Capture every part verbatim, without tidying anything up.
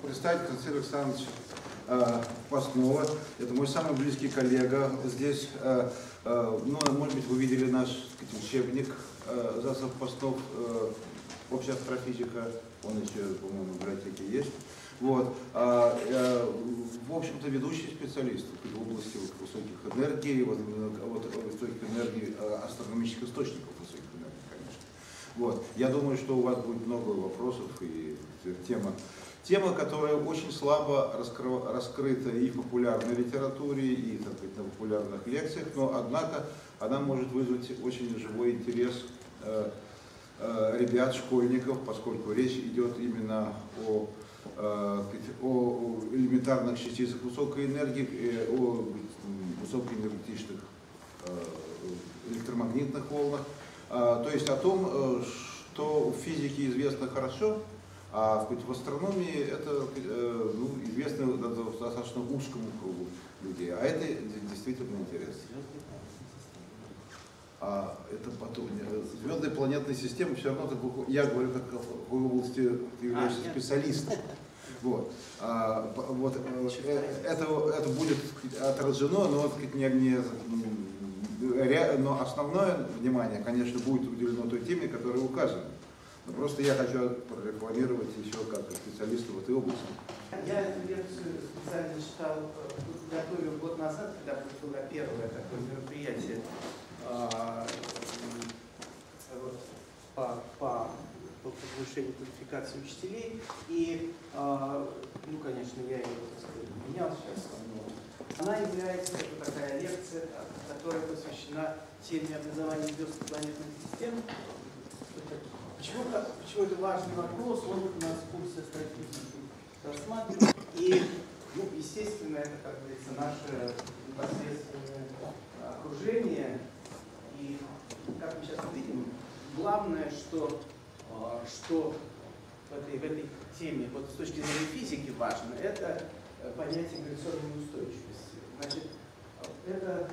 представить Константина Александровича э, Постнова. Это мой самый близкий коллега здесь. Э, э, ну, может быть, вы видели наш, так сказать, учебник э, Засов Постнов, э, общая астрофизика, он еще, по-моему, в библиотеке есть. Вот. А, а, в общем-то, ведущий специалист в области вот, высоких энергий, вот, вот, высоких энергий, астрономических источников высоких энергий, конечно. Вот. Я думаю, что у вас будет много вопросов и тема, тема, которая очень слабо раскры, раскрыта и в популярной литературе, и, так сказать, на популярных лекциях, но, однако, она может вызвать очень живой интерес э, э, ребят, школьников, поскольку речь идет именно о о элементарных частицах высокой энергии, о высокоэнергетичных электромагнитных волнах, то есть о том, что в физике известно хорошо, а в астрономии это ну, известно достаточно узкому кругу людей, а это действительно интересно. А это потом, звездные планетные системы, все равно, я говорю, как в области ты являешься а, специалистом. Вот. А, вот, это, это будет отражено, но, не, не, но основное внимание, конечно, будет уделено той теме, которая указана. Но просто я хочу прорекламировать еще как специалист в этой области. Я эту лекцию специально читал, готовил год назад, когда было первое такое мероприятие по, по, по повышению квалификации учителей. И, ну, конечно, я ее, так сказать, менял сейчас. Но она является это такая лекция, которая посвящена теме образования звездных планетных систем. Почему, почему это важный вопрос? Он у нас в курсе астрофизики рассматривается. И, ну, естественно, это, как говорится, наше непосредственное окружение. И, как мы сейчас увидим, главное, что, что в, этой, в этой теме, вот с точки зрения физики важно, это понятие гравитационной устойчивости. Значит, это,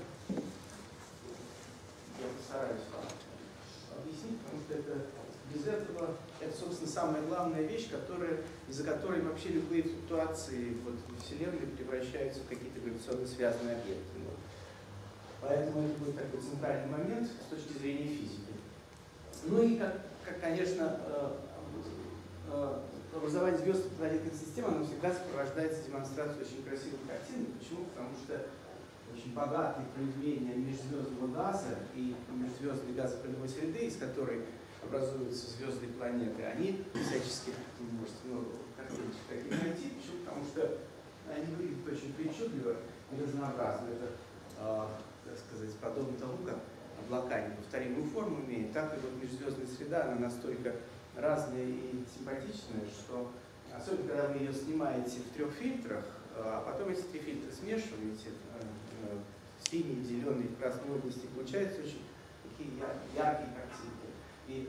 я постараюсь вам объяснить, потому что это, без этого, это, собственно, самая главная вещь, которая, из-за которой вообще любые флуктуации вот, в Вселенной превращаются в какие-то гравитационно связанные объекты. Поэтому это будет такой центральный момент с точки зрения физики. Ну и, как, как конечно, образование звезд планетных систем, оно всегда сопровождается демонстрацией очень красивых картинок. Почему? Потому что очень богатые проявления межзвездного газа и межзвездной газопылевой среды, из которой образуются звезды и планеты, они всячески, вы можете много картиночек таких найти. Почему? Потому что они выглядят очень причудливо и разнообразно. Это, так сказать, подобно тому, как облака неповторимую форму имеют, так и вот межзвездная среда, она настолько разная и симпатичная, что, особенно когда вы ее снимаете в трех фильтрах, а потом эти три фильтра смешиваете, синие, зеленые, красные области, получаются очень такие яркие картинки. И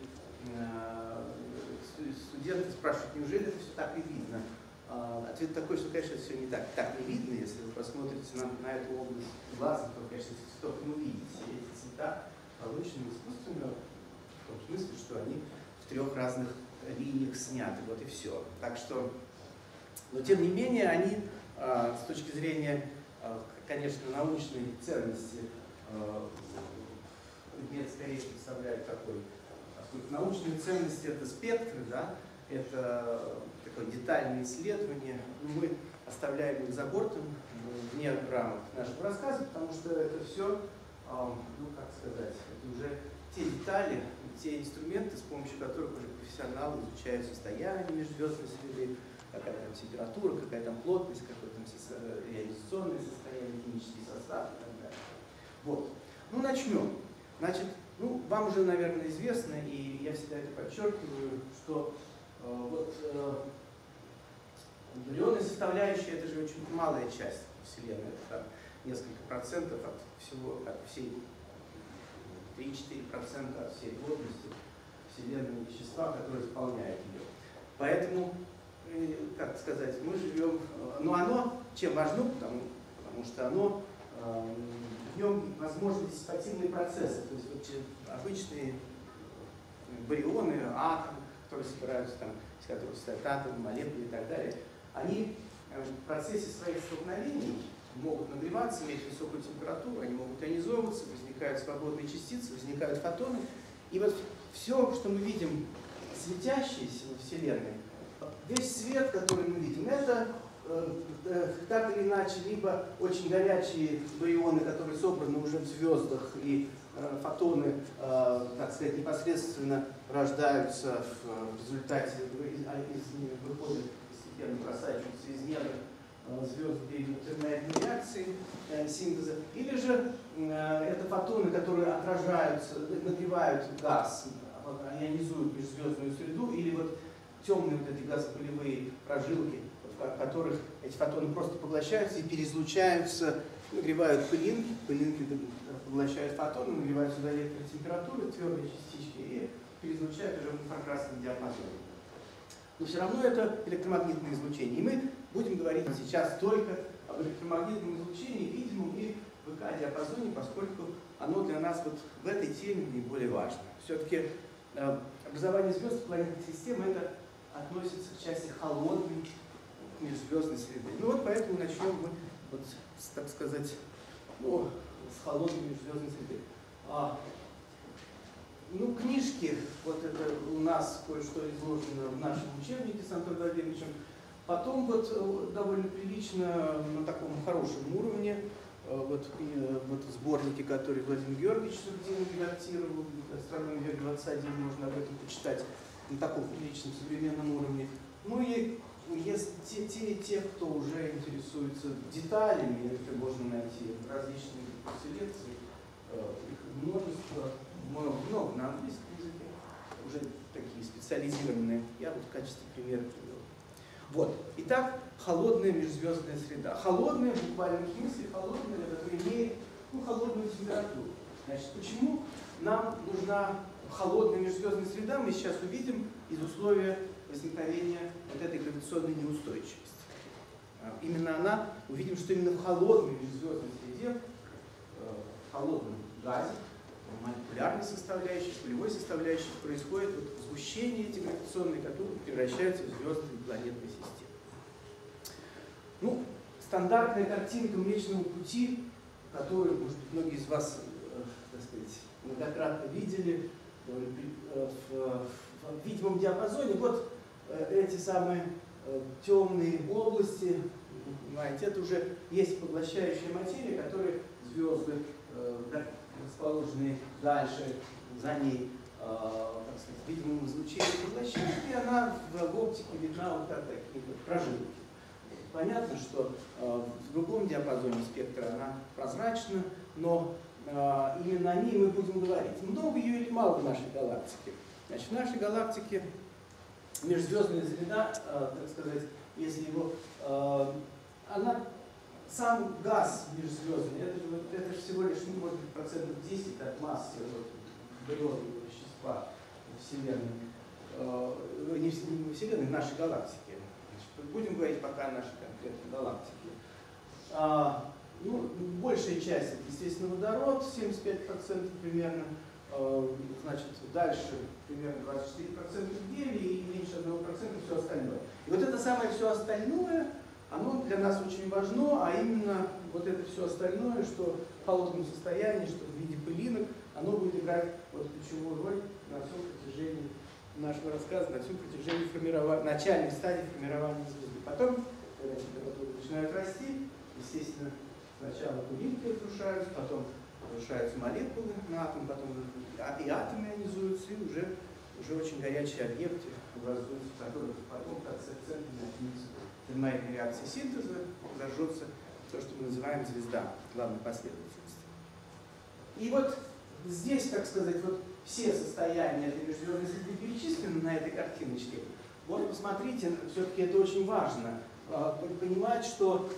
студенты спрашивают, неужели это все так и видно? Ответ такой, что, конечно, это все не так, так не видно. Если вы посмотрите на, на эту область глаза, то, конечно, этих цветов не увидите. Эти цвета получены искусственно, в том смысле, что они в трех разных линиях сняты. Вот и все. Так что, но тем не менее, они а, с точки зрения, а, конечно, научной ценности, а, предмет скорее представляет такой, поскольку научные ценности это спектры, да, это такое детальное исследование. Мы оставляем их за бортом, вне рамок нашего рассказа, потому что это все, ну как сказать, это уже те детали, те инструменты, с помощью которых уже профессионалы изучают состояние межзвездной среды, какая там температура, какая там плотность, какое там ионизационное состояние, химический состав и так далее. Вот. Ну, начнем. Значит, ну, вам уже, наверное, известно, и я всегда это подчеркиваю, что вот миллионная составляющая, это же очень малая часть Вселенной, это несколько процентов от всего, от всей, три-четыре процента от всей плотности Вселенной вещества, которое заполняет ее. Поэтому, как сказать, мы живем, но оно чем важно, потому, потому что оно, в нем возможны диссипативные процессы, то есть вот обычные барионы, атомы, которые собираются там, из которых состоят атомы, молекулы и так далее, они в процессе своих столкновений могут нагреваться, иметь высокую температуру, они могут ионизовываться, возникают свободные частицы, возникают фотоны. И вот все, что мы видим светящееся во Вселенной, весь свет, который мы видим, это э, так или иначе либо очень горячие барионы, которые собраны уже в звездах, и э, фотоны, э, так сказать, непосредственно рождаются в, в результате, из, из них выходят постепенно, просачиваются из недр звезд, где идут термоядерные реакции э, синтеза, или же э, это фотоны, которые отражаются, нагревают газ, ионизуют межзвездную среду, или вот темные вот эти газопылевые прожилки, в которых эти фотоны просто поглощаются и переизлучаются, нагревают пылинки, пылинки поглощают фотоны, нагревают сюда электротемпературы, твердые частички, и переизлучают уже в инфракрасном диапазоне. Но все равно это электромагнитное излучение. И мы будем говорить сейчас только об электромагнитном излучении, видимом и в ИК-диапазоне, поскольку оно для нас вот в этой теме наиболее важно. Все-таки э, образование звезд планетной системы это относится к части холодной межзвездной среды. Ну вот поэтому начнем мы, вот, с, так сказать, ну, с холодной межзвездной среды. А, ну, книжки, вот это у нас кое-что изложено в нашем учебнике с Антоном Владимировичем. Потом вот довольно прилично на таком хорошем уровне вот, вот сборники, которые Владимир Георгиевич Сурдин редактировал, «Астрономия век двадцать один», можно об этом почитать на таком приличном современном уровне. Ну и если те, те, те, кто уже интересуется деталями, это можно найти различные селекции, их множество, много, много на английском языке, уже такие специализированные. Я вот в качестве примера привел. Вот. Итак, холодная межзвездная среда. Холодная, в буквальном смысле, холодная, это имеет ну, холодную температуру. Значит, почему нам нужна холодная межзвездная среда, мы сейчас увидим из условия возникновения вот этой гравитационной неустойчивости. Именно она, увидим, что именно в холодной межзвездной среде, в холодном газе, молекулярной составляющей, полевой составляющей, происходит вот сгущение этих гравитационных, которые превращаются в звезды планетной системы. Ну, стандартная картинка Млечного Пути, которую, может быть, многие из вас, так сказать, многократно видели в, в, в видимом диапазоне. Вот эти самые темные области, понимаете, это уже есть поглощающая материя, которая звезды, расположенные дальше за ней, так сказать, видимым излучением поглощает, и она в оптике видна вот как такие вот прожилки. Понятно, что в другом диапазоне спектра она прозрачна, но именно о ней мы будем говорить. Много ее или мало в нашей галактике? Значит, в нашей галактике межзвездная среда, так сказать, если его, она, сам газ межзвездный, это, это же всего лишь, ну, может быть, процентов десять от массы вот, барионного вещества Вселенной, не Вселенной, нашей галактики. Значит, будем говорить пока о нашей конкретной галактике. А, ну, большая часть это, естественно, водород, семьдесят пять процентов примерно. Значит, дальше примерно двадцать четыре процента гелия и меньше одного процента все остальное. И вот это самое все остальное, оно для нас очень важно, а именно вот это все остальное, что в холодном состоянии, что в виде пылинок, оно будет играть вот ключевую роль на всем протяжении нашего рассказа, на всем протяжении формирования, начальной стадии формирования звезды. Потом, когда температуры начинают расти, естественно, сначала пылинки разрушаются, потом разрушаются молекулы на атом, потом и атомы ионизуются, и уже, уже очень горячие объекты образуются, в которых потом в конце центра начнется термоядерная реакция синтеза, зажжется то, что мы называем звезда главной последовательности. И вот здесь, так сказать, вот все состояния этой межзвездной среды перечислены на этой картиночке. Вот посмотрите, все-таки это очень важно, понимать, что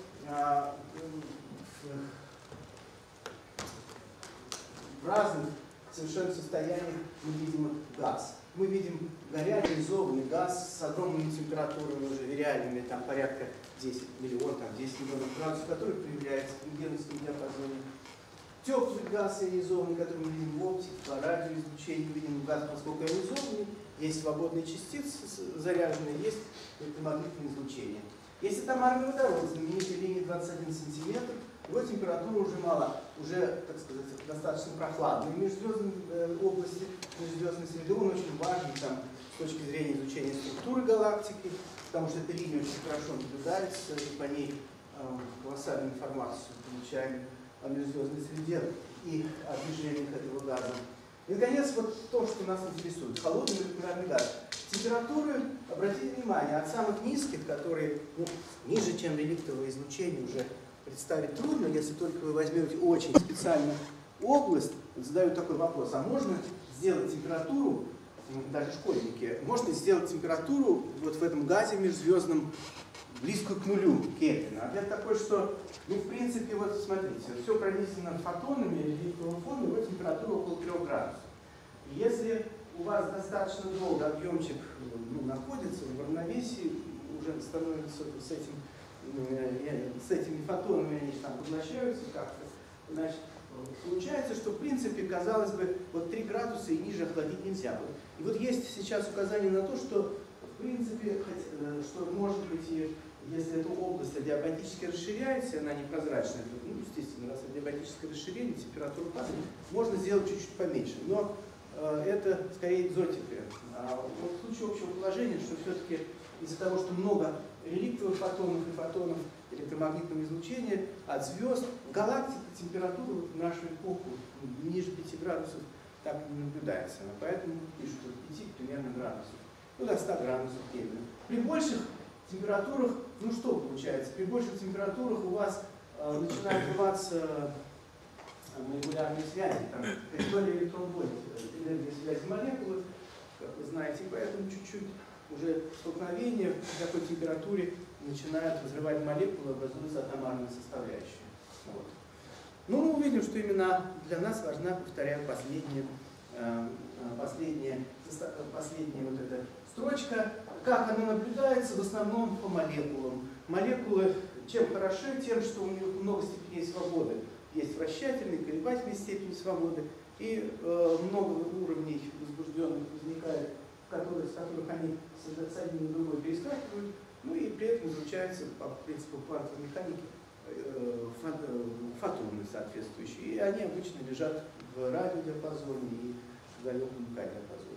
в разных совершенно состояниях мы видим газ. Мы видим горячий газ с огромными температурами, уже реальными, там порядка десять миллионов, там десять миллионов градусов, который проявляется в рентгеновском диапазоне. Теплый газ ионизованный, который мы видим в оптике, по радиоизлучению видим газ, поскольку ионизованный, есть свободные частицы заряженные, есть электромагнитное излучение. Есть атомарный водород, знаменитый линия двадцать один сантиметр, его температура уже мала, уже, так сказать, достаточно прохладная. В межзвездной э, области, межзвездной среды он очень важен там, с точки зрения изучения структуры галактики, потому что эта линия очень хорошо наблюдается, и по ней э, колоссальную информацию получаем о межзвездной среде и о движениях этого газа. И, наконец, вот то, что нас интересует, холодный молекулярный газ. Температуры, обратите внимание, от самых низких, которые ну, ниже, чем реликтовое излучение, уже представить трудно, если только вы возьмете очень специальную область, задают такой вопрос, а можно сделать температуру, даже школьники, можно сделать температуру вот в этом газе межзвездном близкую к нулю Кельвина. Ответ такой, что, ну, в принципе, вот смотрите, все пронесено фотонами реликтового фона, его температура около трех градусов. И если у вас достаточно долго объемчик ну, находится в равновесии, уже становится с, этим, с этими фотонами, они там поглощаются как-то, значит, получается, что в принципе, казалось бы, вот три градуса и ниже охладить нельзя. И вот есть сейчас указание на то, что в принципе, что может быть, если эта область адиабатически расширяется, она непрозрачная, ну, естественно, раз адиабатическое расширение, температура падает, можно сделать чуть-чуть поменьше. Но э, это скорее экзотика. А вот в случае общего положения, что все-таки из-за того, что много реликтовых фотонов и фотонов электромагнитного излучения от звезд, галактика температура вот в нашу эпоху ниже пяти градусов так не наблюдается. Поэтому пишут от пяти примерно градусов. Ну, до ста градусов Кельвина. При больших температурах, ну что получается? При больших температурах у вас э, начинают рваться э, молекулярные связи, там, территория электрон-вольт, энергия связи молекулы, как вы знаете, и поэтому чуть-чуть уже столкновение при такой температуре начинают разрывать молекулы, образуются атомарные составляющие. Вот. Ну, мы увидим, что именно для нас важна, повторяю, последняя, э, последняя, последняя вот эта строчка, как она наблюдается в основном по молекулам. Молекулы чем хороши? Тем, что у них много степеней свободы. Есть вращательные, колебательные степени свободы, и э, много уровней возбужденных возникает, которые, с которых они с одним на другой перескакивают, ну и при этом излучаются по принципу квантовой механики э, фотоны соответствующие, и они обычно лежат в радиодиапазоне и в далеком К-диапазоне.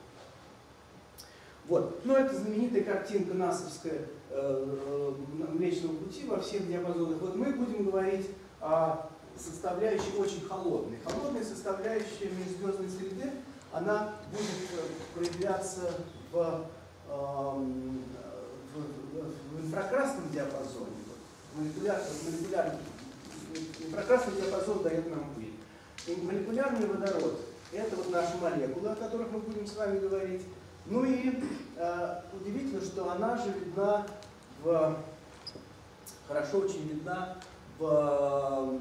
Вот. Но это знаменитая картинка насовская э, Млечного Пути во всех диапазонах. Вот мы будем говорить о составляющей очень холодной. Холодная составляющая межзвездной среды, она будет проявляться в, э, в, в инфракрасном диапазоне. Молекулярный, молекулярный, инфракрасный диапазон дает нам пыль. И молекулярный водород – это вот наши молекулы, о которых мы будем с вами говорить. Ну и э, удивительно, что она же видна в, хорошо очень видна в, в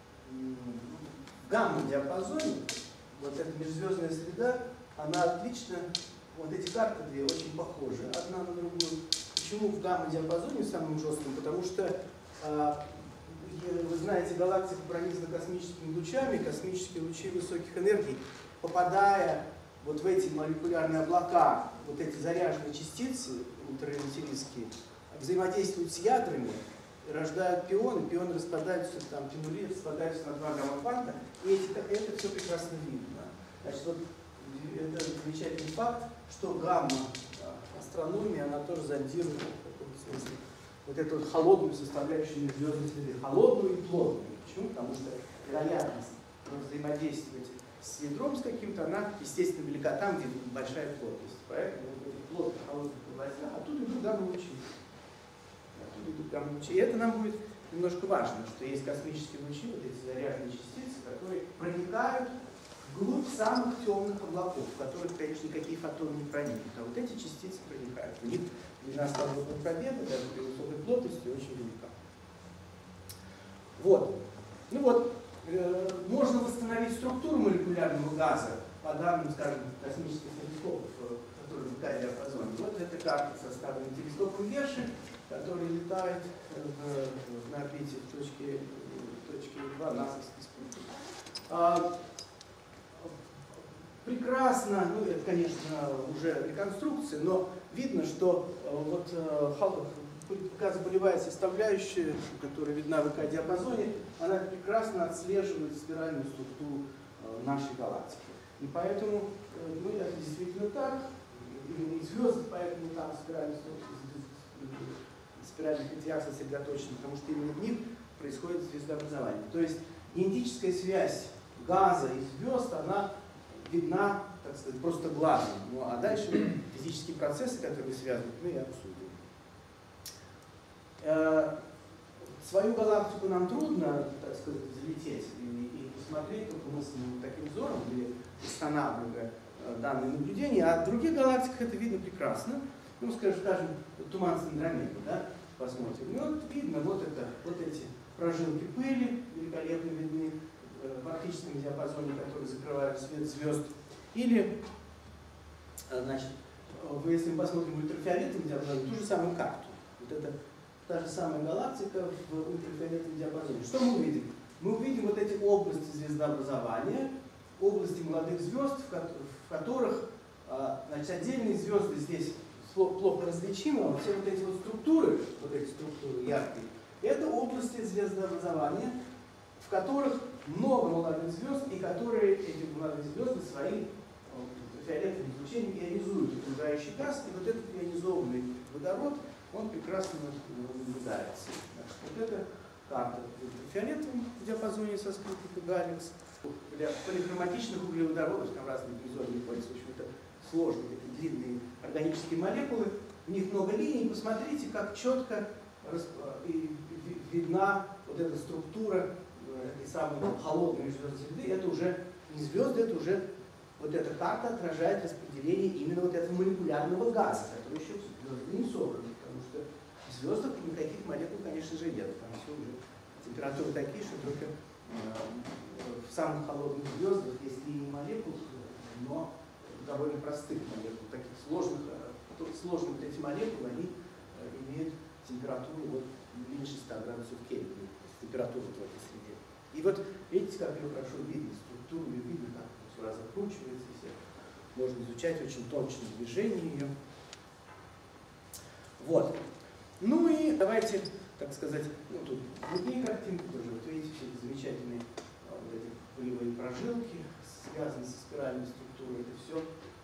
гамма-диапазоне. Вот эта межзвездная среда, она отлично, вот эти карты две очень похожи одна на другую. Почему в гамма-диапазоне самым жестком? Потому что, э, вы знаете, галактика пронизана космическими лучами, космические лучи высоких энергий, попадая вот в эти молекулярные облака, вот эти заряженные частицы ультрарелятивистские, взаимодействуют с ядрами, рождают пионы, пионы распадаются, там, пинули распадаются на два гамма-кванта, и эти, это все прекрасно видно. Значит, вот это замечательный факт, что гамма-астрономия, она тоже зондирует в каком-то смысле вот эту вот холодную составляющую межзвездной среды, холодную и плотную. Почему? Потому что вероятность взаимодействовать с ядром с каким-то, она, естественно, велика там, где большая плотность. Поэтому вот эти плотные холодные областях, оттуда идут гамма-лучи. Оттуда идут гамма-лучи. И это нам будет немножко важно, что есть космические лучи, вот эти заряженные частицы, которые проникают вглубь самых темных облаков, в которых, конечно, никакие фотоны не проникнут. А вот эти частицы проникают. У них длина свободного пробега, даже при высокой плотности, очень велика. Вот. Ну вот. Можно восстановить структуру молекулярного газа по данным, скажем, космических телескопов, которые в К-диапазоне. Вот эта карта составлена телескопом Веши, который летает в, на орбите в точке, точке два насовской спутника. А, прекрасно, ну это, конечно, уже реконструкция, но видно, что вот газопылевая составляющая, которая видна в ЭК-диапазоне, она прекрасно отслеживает спиральную структуру нашей галактики. И поэтому, ну, это действительно так, и звезды, поэтому там спиральная спиральных интеракций сосредоточены, потому что именно в них происходит звездообразование. То есть генетическая связь газа и звезд, она видна, так сказать, просто глазом. Ну, а дальше физические процессы, которые связаны, мы и обсудим. Э, свою галактику нам трудно, так сказать, залететь и, и посмотреть только мысленным таким взором или устанавливая э, данные наблюдения, а в других галактиках это видно прекрасно. Ну, скажем, скажем туман с Андромедой, да, посмотрим. И вот видно вот, это, вот эти прожилки пыли, великолепно видны в оптическом диапазоне, которые закрывают свет звезд. Или, значит, если мы посмотрим в ультрафиолетовом диапазоне, ту же самую карту. Вот это та же самая галактика в ультрафиолетовом диапазоне. Что мы увидим? Мы увидим вот эти области звездообразования, области молодых звезд, в которых, значит, отдельные звезды здесь плохо различимы, а все вот эти вот структуры, вот эти структуры яркие, это области звездообразования, в которых много молодых звезд, и которые эти молодые звезды своим фиолетовым излучением ионизуют окружающий газ, и вот этот ионизованный водород, он прекрасно наблюдается. Вот это карта в фиолетовом диапазоне со спутника Галикс. Для полихроматичных углеводородов, там разные призорные кольца, в общем, это сложные, такие длинные органические молекулы, у них много линий. Посмотрите, как четко видна вот эта структура этой самой холодной звездной среды. Это уже не звезды, это уже вот эта карта отражает распределение именно вот этого молекулярного газа, который еще звезды не собраны, потому что в звездах никаких молекул, конечно же, нет. Там все уже температуры такие, что только в самых холодных звездах есть линии молекул, но довольно простых молекул, таких сложных, сложных вот эти молекулы, они имеют температуру вот меньше ста градусов Кельвина, температуру в этой среде. И вот видите, как ее хорошо видно, структуру ее видно, как все раз закручивается, все. Можно изучать очень точные движения ее. Вот. Ну и давайте, так сказать, ну тут другие картинки тоже. Вот видите, все эти замечательные вот эти пылевые прожилки, связанные со спиральной структурой. Это все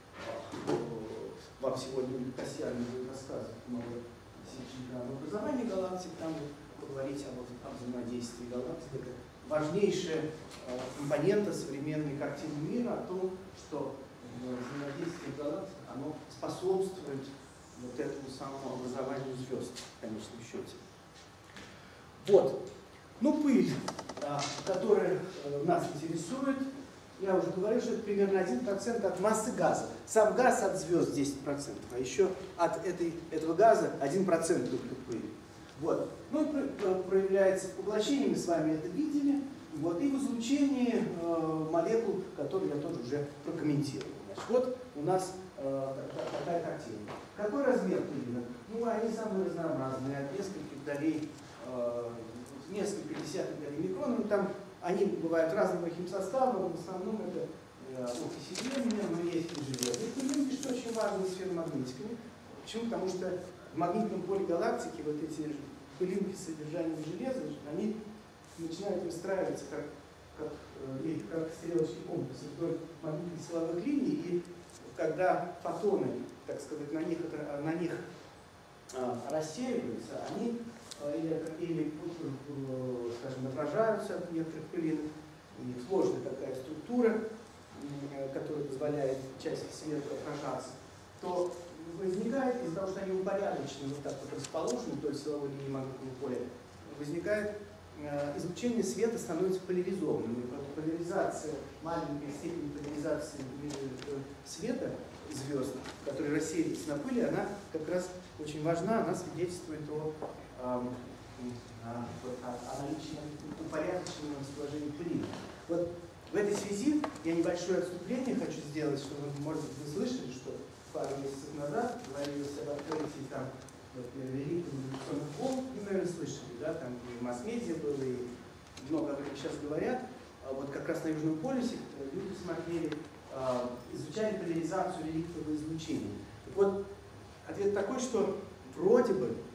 вам сегодня Касьян будет рассказывать много об образовании галактик, там поговорить об, об взаимодействии галактик. Это важнейшая э, компонента современной картины мира о том, что взаимодействие галактик, оно способствует вот этому самому образованию звезд в конечном счете. Вот. Ну, пыль, да, которая э, нас интересует, я уже говорил, что это примерно один процент от массы газа. Сам газ от звезд десять процентов, а еще от этой, этого газа один процент только пыли. Вот. Ну, проявляется в поглощении, мы с вами это видели, вот, и в излучении э, молекул, которые я тоже уже прокомментировал. Значит, вот у нас э, такая картина. Какой размер пыли? Ну, они самые разнообразные, от нескольких долей, э, несколько десятков долей микрона. Ну, там они бывают разного химсостава, но в основном это э, окиси, но есть и железо. И пылинки, что очень важно, с ферромагнитиками. Почему? Потому что в магнитном поле галактики вот эти пылинки с содержанием железа, они начинают выстраиваться как, как, э, как стрелочки компаса вдоль магнитных силовых линий, и когда фотоны, так сказать, на них, на них э, рассеиваются, они э, или, или э, скажем, отражаются от некоторых пылинок. У них сложная такая структура, э, которая позволяет части света отражаться, то возникает, из-за того, что они упорядочены, вот так вот расположены, то есть силовой линии магнитного поля, возникает э, излучение света становится поляризованным. И поляризация, маленькая степень поляризации э, света звезд, которые рассеиваются на пыли, она как раз очень важна, она свидетельствует о, э, о, о наличии упорядоченного расположения пыли. Вот в этой связи я небольшое отступление хочу сделать, чтобы, может быть, вы слышали, что пару месяцев назад говорилось об открытии там великого революционных волн, вы, наверное, слышали, да, там и в масс-медиа было, и много об этом сейчас говорят. Вот как раз на Южном полюсе люди смотрели, изучали поляризацию реликтового излучения. Так вот, ответ такой, что вроде бы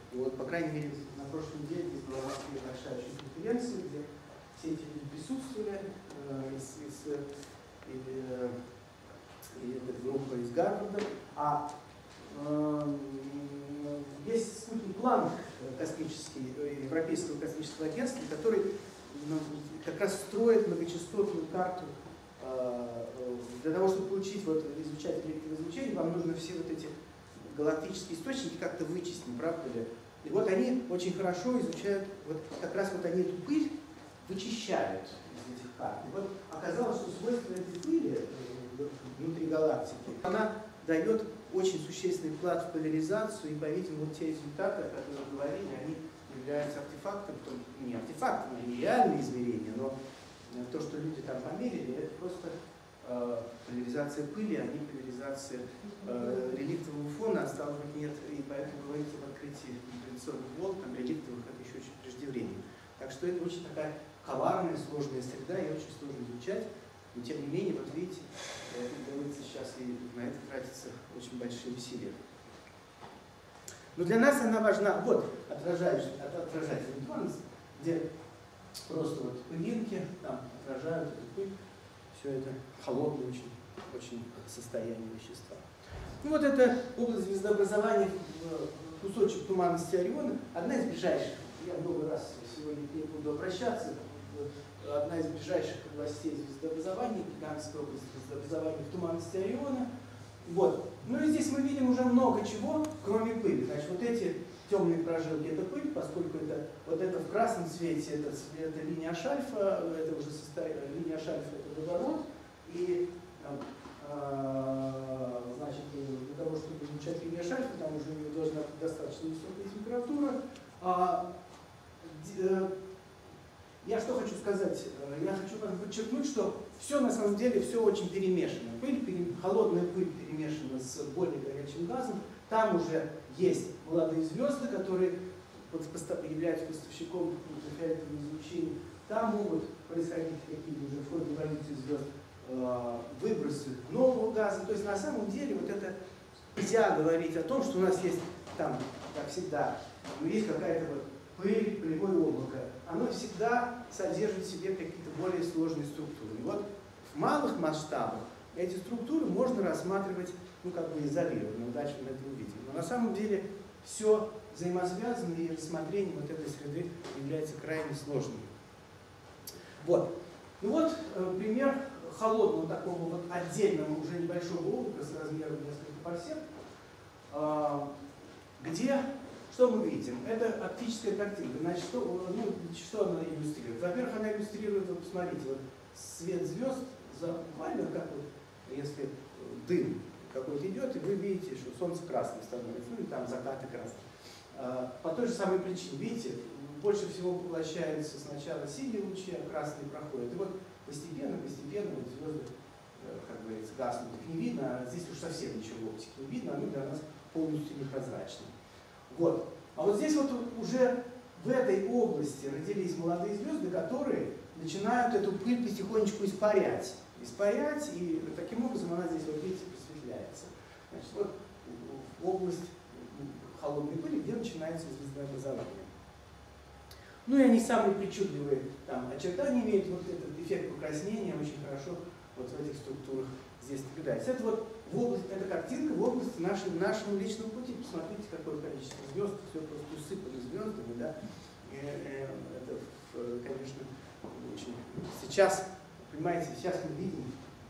Вот, по крайней мере, на прошлой неделе здесь была в Москве большая очень конференция, где все эти люди присутствовали, э, из, из, и, э, и эта группа из Гарварда. А э, есть спутник Планк космический, Европейского космического агентства, который ну, как раз строит многочастотную карту. Э, для того, чтобы получить, вот, изучать электроизлучение, вам нужно все вот эти галактические источники как-то вычесть, не правда ли? И вот они очень хорошо изучают, вот как раз вот они эту пыль вычищают из этих карт. И вот оказалось, что свойства этой пыли внутри галактики, она дает очень существенный вклад в поляризацию, и, по-видимому, вот те результаты, о которых мы говорили, они являются артефактом, не артефактом, они реальные измерения, но то, что люди там померили, это просто э, поляризация пыли, а не поляризация э, реликтового фона, а стало быть нет, и поэтому говорится об открытии инфляционных волн, там реликтовых это еще очень преждевременно. Так что это очень такая коварная, сложная среда, и очень сложно изучать. Но тем не менее, вот видите, говорится сейчас, и на это тратится очень большие усилия. Но для нас она важна. Вот, отражающий, отражатель нейтронов, где просто вот пылинки там отражают эту пыль. Все это холодное очень, очень состояние вещества. Ну вот это область звездообразования, кусочек туманности Ориона, одна из ближайших. Я много раз сегодня к ней буду обращаться. Одна из ближайших областей звездообразования, гигантская область звездообразования в туманности Ориона. Вот. Ну и здесь мы видим уже много чего, кроме пыли. Значит, вот эти темные прожилки – это пыль, поскольку это, вот это в красном цвете, это, это линия Шальфа, это уже состояние, линия Шальфа – это водород. И э, значит, для того, чтобы изучать линию Шальфа, там уже у него должна быть достаточно высокая температура. А, э, Я что хочу сказать? Я хочу подчеркнуть, что все на самом деле все очень перемешано. Пыль, пере... холодная пыль перемешана с более горячим газом. Там уже есть молодые звезды, которые являются поставщиком ультрафиолетового излучения. Там могут происходить какие-то уже в ходе эволюции звезд выбросы нового газа. То есть на самом деле вот это нельзя говорить о том, что у нас есть там, как всегда, есть какая-то вот пыль, пылевое облако. Оно всегда содержит в себе какие-то более сложные структуры. И вот в малых масштабах эти структуры можно рассматривать, ну, как бы изолированно, мы дальше мы это увидим. Но на самом деле все взаимосвязано, и рассмотрение вот этой среды является крайне сложным. Вот. Ну вот э, пример холодного такого вот отдельного, уже небольшого облака с размером несколько парсек, э, где что мы видим? Это оптическая картинка. Значит, что, ну, что она иллюстрирует? Во-первых, она иллюстрирует, вот посмотрите, вот свет звезд, за, буквально как вот, если дым какой-то идет, и вы видите, что солнце красным становится, ну и там закаты красные. А, по той же самой причине, видите, больше всего поглощается сначала синие лучи, а красные проходят. И вот постепенно, постепенно вот звезды, как говорится, гаснут. Их не видно, а здесь уж совсем ничего в оптике не видно, они для нас полностью непрозрачны. Вот. А вот здесь вот уже в этой области родились молодые звезды, которые начинают эту пыль потихонечку испарять. Испарять, и таким образом она здесь, вот видите, просветляется. Значит, вот область холодной пыли, где начинается звездообразование. Ну и они самые причудливые там очертания имеют, вот этот эффект покраснения очень хорошо вот в этих структурах здесь наблюдается. Это вот в области, эта картинка в области нашего, нашего личного пути. Посмотрите, какое количество звезд, все просто усыпано звездами, да. И, э, это, конечно, очень. Сейчас, понимаете, сейчас мы видим,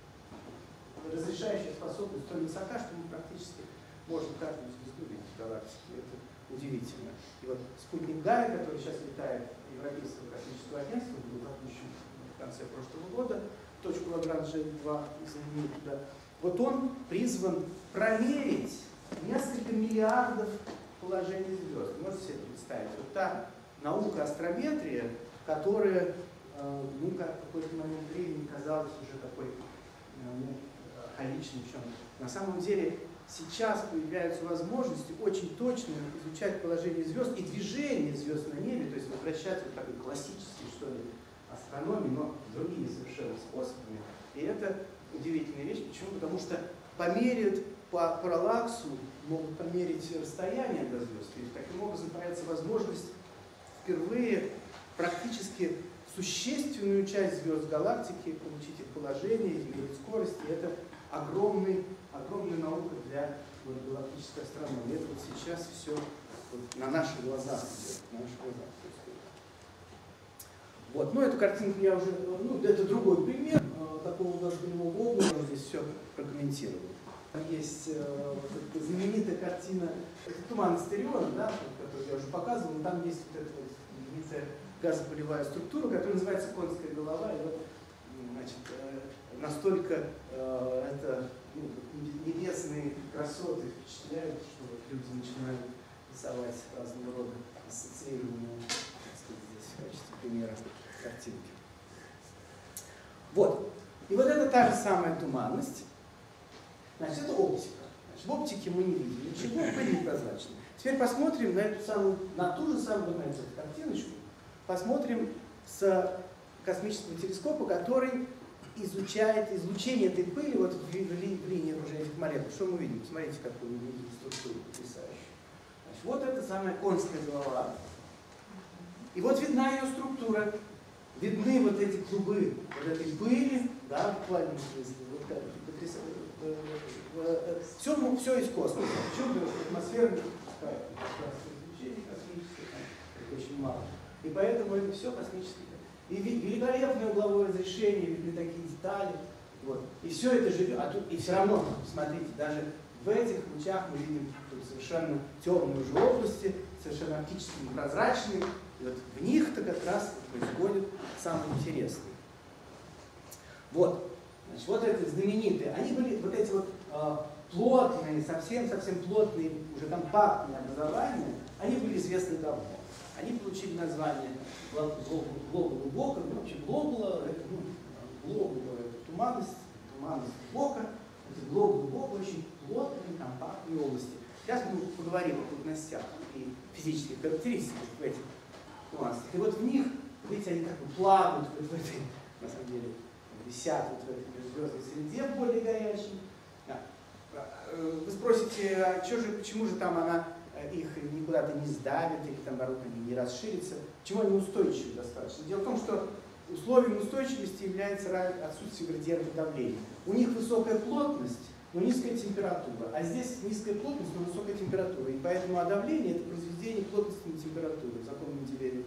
разрешающая способность столь высока, что мы практически можем каждую звезду видеть в галактике. Это удивительно. И вот спутник Гая, который сейчас летает Европейского космического агентства, был запущен в конце прошлого года, точку Лагранжа два изменили туда. Вот он призван проверить несколько миллиардов положений звезд. Можете себе представить? Вот та наука астрометрия, которая, э, ну, как в какой-то момент времени казалась уже такой э, ну, архаичной в чем. На самом деле сейчас появляются возможности очень точно изучать положение звезд и движение звезд на небе, то есть возвращаться к такой классической, что ли, астрономии, но другими совершенно способами. И это удивительная вещь. Почему? Потому что померяют по параллаксу могут померить расстояние до звезд. И таким образом появится возможность впервые практически существенную часть звезд галактики получить их положение, измерить скорость. И это огромный, огромная наука для вот, галактической астрономии. Это вот сейчас все вот, на наших глазах идет. На наших глазах происходит. Вот. Ну, эту картинку я уже, ну, это другой пример э, такого даже прямого облака, здесь все прокомментировал. Там есть э, вот эта знаменитая картина, это туман Астериона, да, которую я уже показывал, но там есть вот эта вот знаменитая газополевая структура, которая называется конская голова. И вот, значит, э, настолько э, это ну, небесные красоты впечатляют, что вот люди начинают рисовать разного рода ассоциированные, так сказать, здесь в качестве примера картинки. Вот. И вот это та же самая туманность. Значит, это оптика. Значит, в оптике мы не видим ничего, пыль непрозрачная. Теперь посмотрим на эту самую, на ту же самую, на эту картиночку, посмотрим с космического телескопа, который изучает излучение этой пыли вот в, ли, в, ли, в линии уже этих молекул. Что мы видим? Смотрите, какую мы видим структуру потрясающую. Значит, вот эта самая конская голова. И вот видна ее структура. Видны вот эти клубы вот этой пыли, да, в буквальном смысле. Вот так, потрясающе. Все, все из космоса. Причем атмосфера не пропускает излучение космическое, очень мало. И поэтому это все космическое. И великолепное угловое разрешение, видны такие детали. Вот. И все это живет. А тут, и все равно, смотрите, даже в этих лучах мы видим тут совершенно темные уже области, совершенно оптически непрозрачные. И вот в них-то как раз происходит самое интересное. Вот. Значит, вот это знаменитые. Они были вот эти вот э, плотные, совсем-совсем плотные, уже компактные образования, они были известны давно. Они получили название глобула Бока, ну, вообще глобула, это, ну, глобула, это туманность, туманность Бока, это глобула Бока, очень плотные, компактные области. Сейчас мы поговорим о плотностях и физических характеристиках в этих туманностях. И вот в них, видите, они как бы плавают вот в этой, на самом деле, висят вот в этой межзвездной среде более горячей. Да. Вы спросите, а что же, почему же там она их никуда-то не сдавит, или там, наоборот, они не расширятся? Почему они устойчивы достаточно? Дело в том, что условием устойчивости является отсутствие градиента давления. У них высокая плотность, но низкая температура. А здесь низкая плотность, но высокая температура. И поэтому а давление – это произведение плотности на температуру. Закон Менделеева.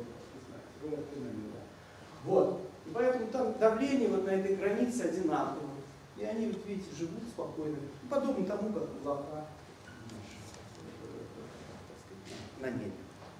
Вот. И поэтому там давление вот на этой границе одинаково. И они, вот видите, живут спокойно. Подобно тому, как облака на небе.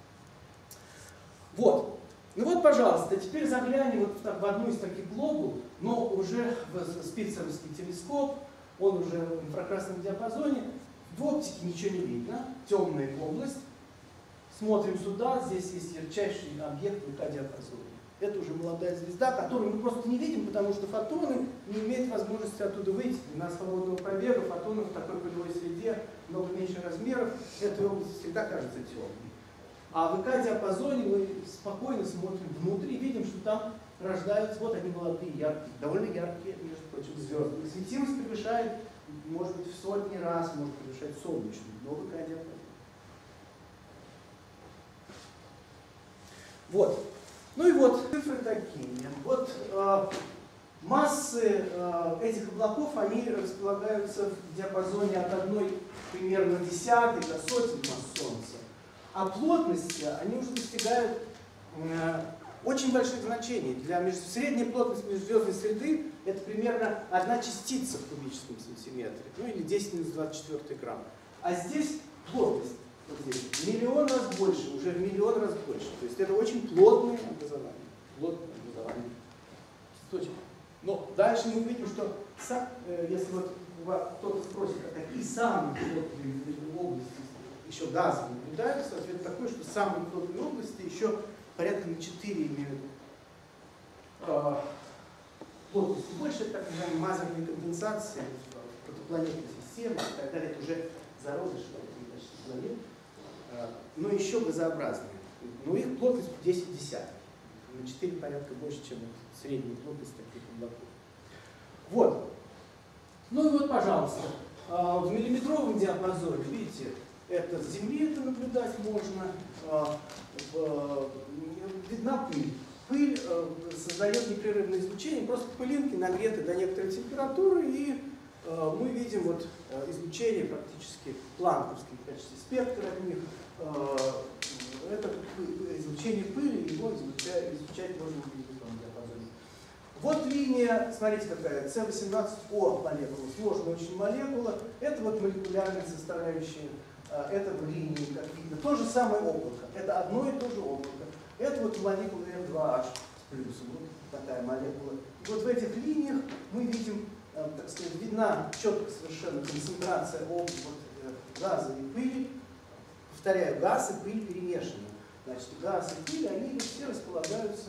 Вот. Ну вот, пожалуйста, теперь заглянем вот в одну из таких глобул, но уже в спицеровский телескоп, он уже в инфракрасном диапазоне. В оптике ничего не видно, темная область. Смотрим сюда, здесь есть ярчайший объект в ка-диапазоне. Это уже молодая звезда, которую мы просто не видим, потому что фотоны не имеют возможности оттуда выйти. На свободного пробега фотонов в такой полевой среде много меньше размеров, эта область всегда кажется темной. А в ка-диапазоне мы спокойно смотрим внутрь и видим, что там рождаются, вот они молодые, яркие, довольно яркие, между прочим, звезды. И светимость превышает, может быть, в сотни раз, может превышать солнечную, но в ка-диапазоне. Вот. Ну и вот цифры такие. Вот э, массы э, этих облаков, они располагаются в диапазоне от одной примерно десятой до сотен масс Солнца. А плотности, они уже достигают э, очень больших значений. Для меж... Средняя плотность межзвездной среды – это примерно одна частица в кубическом сантиметре, ну или десять минус двадцать четыре грамм. А здесь плотность. Вот здесь, в миллион раз больше, уже в миллион раз больше. То есть это очень плотное образование. Плотное образование. Но дальше мы видим, что если вот кто-то спросит, а какие самые плотные области еще газы наблюдаются, ответ такой, что самые плотные области еще порядка на четыре имеют э, плотности больше, это так называемая мазерная конденсация, протопланетной системы и так далее. Это уже зародыши планет. Но еще газообразные. Но их плотность десять десятых. На четыре порядка больше, чем средняя плотность таких облаков. Вот. Ну и вот, пожалуйста, а, в миллиметровом диапазоне, видите, это с Земли это наблюдать можно, а, в, видна пыль. Пыль а, создает непрерывное излучение, просто пылинки нагреты до некоторой температуры, и а, мы видим вот, а, излучение практически планковский в качестве спектра от них. А, это излучение пыли, его излучать, излучать можно в миллиметровом диапазоне. Вот линия, смотрите какая, С восемнадцать О молекула, сложная очень молекула. Это вот молекулярная составляющая этого линии, как видно. То же самое облако. Это одно и то же облако. Это вот молекула эм два эйч с плюсом. Вот такая молекула. И вот в этих линиях мы видим, так сказать, видна четко совершенно концентрация вот, газа и пыли. Повторяю, газ и пыль перемешаны. Значит, газ и пыль, они все располагаются,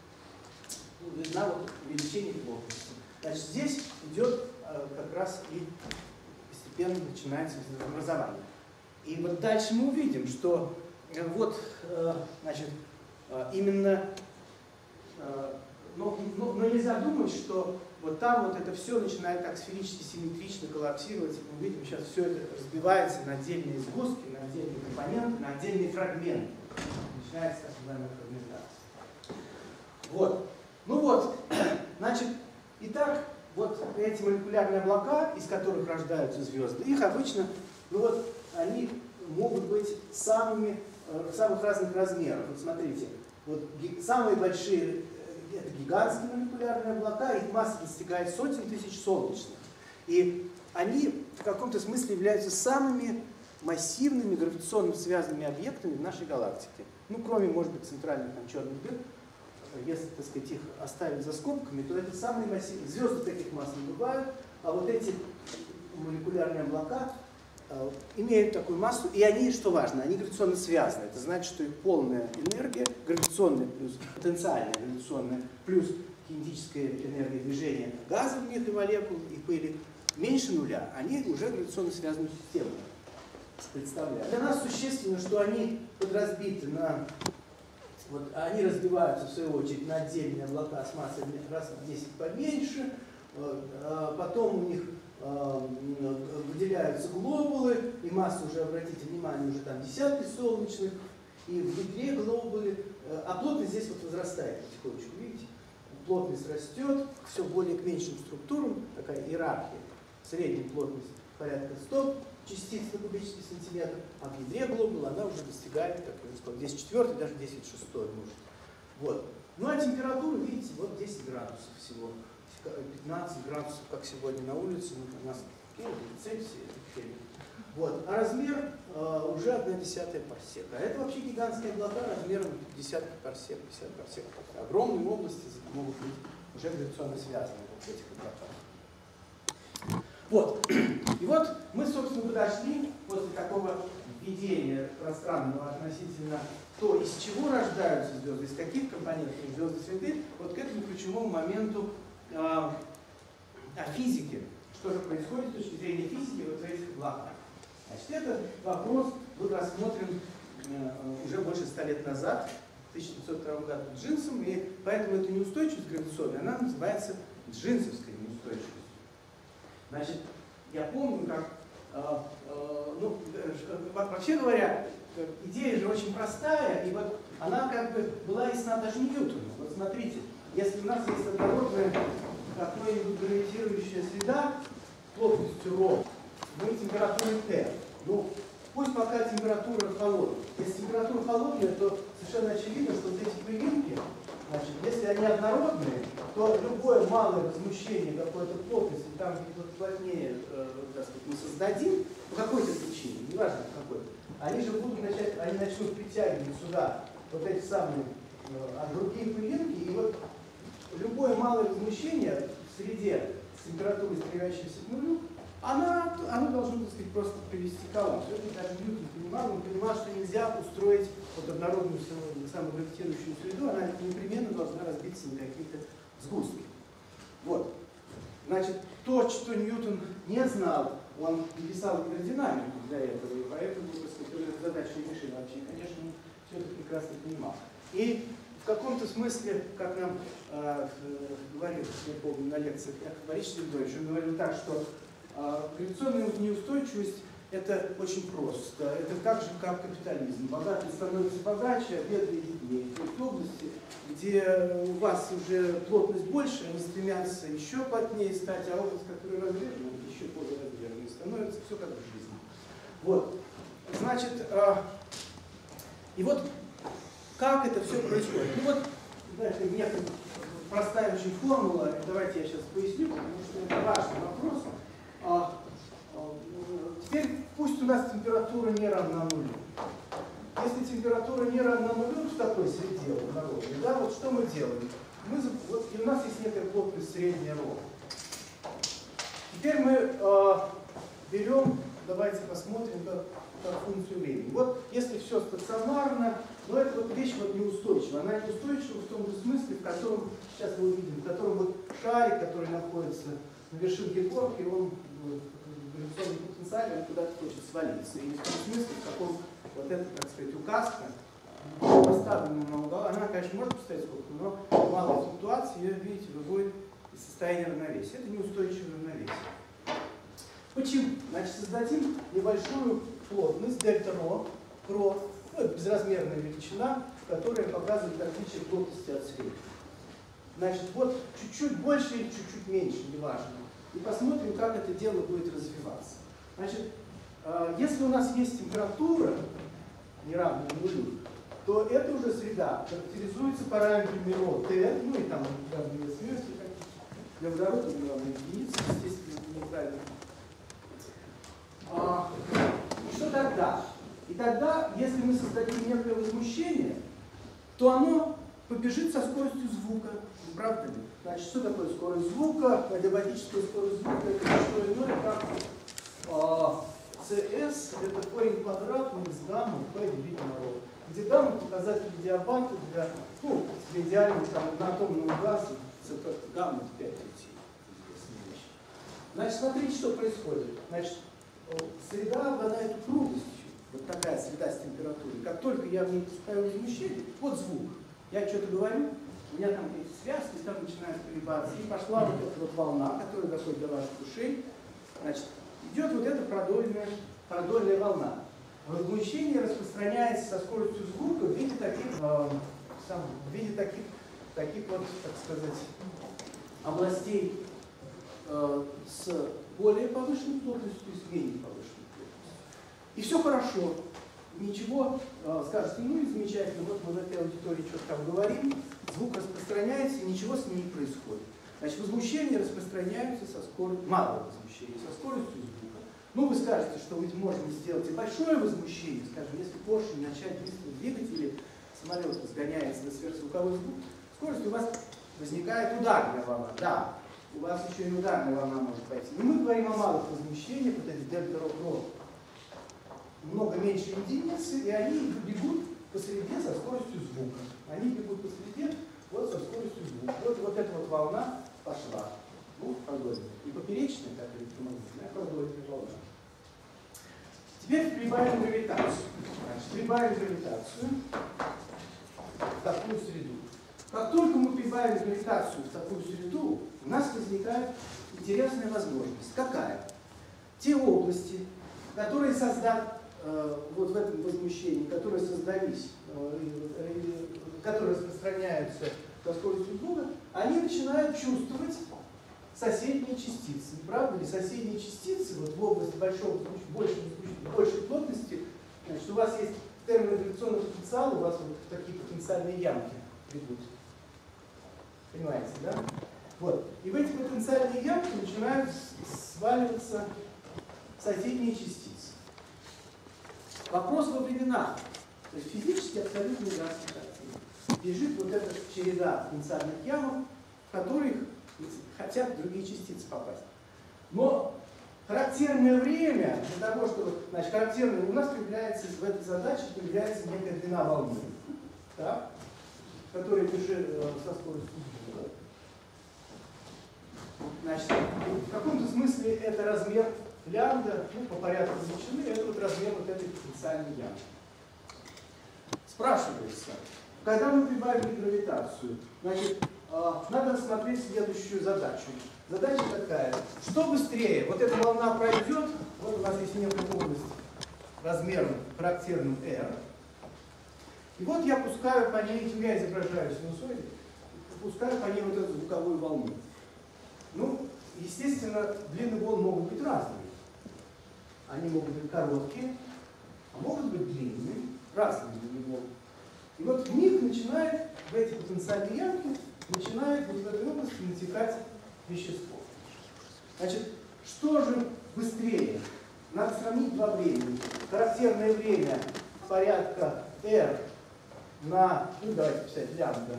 ну, видна вот увеличение плотности. Значит, здесь идет э, как раз и постепенно начинается образование. И вот дальше мы увидим, что э, вот, э, значит, э, именно, э, но, но, но нельзя думать, что вот там вот это все начинает так сферически, симметрично коллапсировать. Мы видим, сейчас все это разбивается на отдельные сгустки, на отдельные компоненты, на отдельные фрагменты. Начинается так называемая фрагментация. Вот. Ну вот, значит, итак, вот эти молекулярные облака, из которых рождаются звезды, их обычно, ну вот, они могут быть самыми, самых разных размеров. Вот смотрите, вот самые большие это гигантские молекулярные облака, их масса достигает сотен тысяч солнечных. И они в каком-то смысле являются самыми массивными гравитационно связанными объектами в нашей галактике. Ну, кроме, может быть, центральных там, черных дыр. Если, так сказать, их оставить за скобками, то это самые массивные. Звезды таких масс не бывают, а вот эти молекулярные облака э, имеют такую массу, и они, что важно, они гравитационно связаны. Это значит, что их полная энергия, гравитационная плюс потенциальная гравитационная, плюс кинетическая энергия движения газа в них и молекул, и пыли, меньше нуля. Они уже гравитационно связанную систему представляют. Для нас существенно, что они подразбиты на... Вот, они разбиваются, в свою очередь, на отдельные облака с массой раз в десять поменьше, потом у них выделяются глобулы, и масса уже, обратите внимание, уже там десятки солнечных, и в ядре глобулы, а плотность здесь вот возрастает потихонечку, видите? Плотность растет, все более к меньшим структурам, такая иерархия, средняя плотность порядка сто частиц на кубический сантиметр, а в ядре глобула она уже достигает, как я уже сказал, десять четвёртый, даже десять шестой может. Вот. Ну а температура, видите, вот десять градусов всего, пятнадцать градусов, как сегодня на улице, ну, у нас Цельсия. Вот. А размер э, уже одна десятая парсека. А это вообще гигантские облака размером десятки парсек, пятьдесят парсек. Огромные области могут быть уже гравитационно связаны вот в этих облаках. Вот. И вот мы, собственно, подошли после такого введения пространного относительно то, из чего рождаются звезды, из каких компонентов звезды среды, вот к этому ключевому моменту э, о физике. Что же происходит с точки зрения физики вот в этих облаках. Значит, этот вопрос был рассмотрен э, уже больше ста лет назад, в тысяча девятьсот втором году, Джинсом, и поэтому эта неустойчивость гравитационная, она называется джинсовской неустойчивостью. Значит, я помню, как, э, э, ну, вообще говоря, идея же очень простая, и вот она как бы была ясна даже Ньютону. Вот смотрите, если у нас есть однородная какая-нибудь гравитирующая среда плотностью ρ, ну и температурой Т, ну, пусть пока температура холодная. Если температура холодная, то совершенно очевидно, что вот эти пылинки, значит, если они однородные, то любое малое возмущение какой-то плотности, там где-то плотнее, э, так сказать, мы создадим, по какой-то причине, неважно какой, они же будут начать, они начнут притягивать сюда вот эти самые э, а другие пылинки, и вот любое малое возмущение в среде с температурой, стремящейся к нулю, она, оно должно, так сказать, просто привести к коллапсу. Это даже Ньютон понимал, он понимал, что нельзя устроить вот однородную самогравитирующую среду, она непременно должна разбиться на какие-то сгустки. Вот. Значит, то, что Ньютон не знал, он написал гидродинамику для этого, и поэтому, так сказать, эту задачу не решил. Вообще, конечно, он все это прекрасно понимал. И в каком-то смысле, как нам э, говорил, я помню, на лекциях Яков Борисович Лебедович, он говорил так, что А гравитационная неустойчивость – это очень просто. Это так же, как капитализм. Богатые становятся богаче, а бедные беднее. То есть области, где у вас уже плотность больше, они стремятся еще плотнее стать, а область, которая разрежена, еще более разреженной становится, все как в жизни. Вот. Значит, и вот как это все происходит. Ну вот, знаете, некая простая очень формула, давайте я сейчас поясню, потому что это важный вопрос. А, а, теперь пусть у нас температура не равна нулю. Если температура не равна нулю в такой среде однородной, да, вот что мы делаем? Мы, вот, и у нас есть некая плотность средняя ровно. Теперь мы а, берем, давайте посмотрим, как, как функцию времени. Вот если все стационарно, но эта вот вещь вот неустойчива. Она неустойчива в том же смысле, в котором, сейчас мы увидим, в котором вот шарик, который находится на вершинке горки, он в гравитационном потенциале, он куда-то хочет свалиться. И в том смысле, в каком вот эта, так сказать, указка, поставленная на угол, она, конечно, может поставить сколько, но малая флуктуация, ее, видите, выводит из состояния равновесия. Это неустойчивое равновесие. Почему? Значит, создадим небольшую плотность дельта ρ, ρ, ну, это безразмерная величина, которая показывает отличие плотности от средней. Значит, вот чуть-чуть больше или чуть-чуть меньше, неважно. И посмотрим, как это дело будет развиваться. Значит, если у нас есть температура, неравная нулю, то эта уже среда характеризуется параметрами ρ, Т, ну и там разные свойства, для водорода неравная единица, естественно, неправильно. А, что тогда? И тогда, если мы создадим некое возмущение, то оно побежит со скоростью звука. Не правда ли? Значит, что такое скорость звука? Адиабатическая скорость звука – это не что иное, как а, Cs, это корень квадратный из гамма p делить на ρ. Где гамма показатель диабата для, ну, для идеального там, одноатомного газа, гамма пять пяти. Значит, смотрите, что происходит. Значит, среда обладает упругостью. Вот такая среда с температурой. Как только я в ней поставил возмущение, вот звук. Я что-то говорю, у меня там эти связки, там начинают колебаться. И пошла вот эта вот волна, которая доходит до ваших ушей. Значит, идет вот эта продольная, продольная волна. Возмущение распространяется со скоростью звука в виде таких, э, сам, в виде таких, таких вот, так сказать, областей э, с более повышенной плотностью и с менее повышенной плотностью. И все хорошо. Ничего, э, скажете, ну и замечательно, вот мы в этой аудитории что-то там говорим, звук распространяется, и ничего с ним не происходит. Значит, возмущения распространяются со скоростью, малое возмущение, со скоростью звука. Ну, вы скажете, что ведь можно сделать и большое возмущение, скажем, если поршень начать быстро двигать или самолет разгоняется на сверхзвуковой звук, скорость у вас возникает ударная волна. Да, у вас еще и ударная волна может пойти. Но мы говорим о малых возмущениях, вот эти дельта ρ много меньше единицы, и они бегут по среде со скоростью звука. Они бегут по среде вот со скоростью звука. Вот, вот эта вот волна пошла. Ну, продольная. И поперечная, как электромагнитная, продольная волна. Теперь прибавим гравитацию. Значит, прибавим гравитацию в такую среду. Как только мы прибавим гравитацию в такую среду, у нас возникает интересная возможность. Какая? Те области, которые создат вот в этом возмущении, которые создались, которые распространяются со скоростью звука, они начинают чувствовать соседние частицы. Не правда ли? Соседние частицы вот в области большого, большей, большей плотности, значит, у вас есть термогравитационный потенциал, у вас вот такие потенциальные ямки ведут. Понимаете, да? Вот. И в эти потенциальные ямки начинают сваливаться соседние частицы. Вопрос во временах. То есть физически абсолютно неясный картина. Бежит вот эта череда потенциальных ямок, в которых хотят другие частицы попасть. Но характерное время для того, чтобы, значит, характерное у нас появляется в этой задаче появляется некая длина волны, да, которая бежит со скоростью звука. Значит, в каком-то смысле это размер лямбда, ну, по порядку величины, это вот размер вот этой потенциальной ямы. Спрашивается, когда мы прибавили гравитацию, значит, надо рассмотреть следующую задачу. Задача такая. Что быстрее? Вот эта волна пройдет, вот у нас есть некая область размером характерным R. И вот я пускаю по ней, я изображаю синусоид, пускаю по ней вот эту звуковую волну. Ну, естественно, длины волн могут быть разными. Они могут быть короткие, а могут быть длинные, разные длины волн. И вот в них начинает, в эти потенциальные ямки, начинает вот в этой области натекать вещество. Значит, что же быстрее? Надо сравнить два времени. Характерное время порядка R на, ну давайте писать лямбда,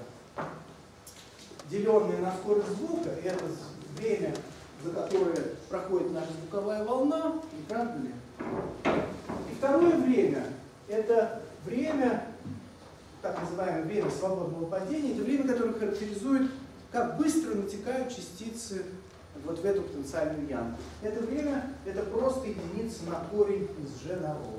деленное на скорость звука, это время, за которое проходит наша звуковая волна, не правда ли? И второе время, это время, так называемое время свободного падения, это время, которое характеризует, как быстро натекают частицы вот в эту потенциальную ямку. Это время, это просто единица на корень из g на ρ,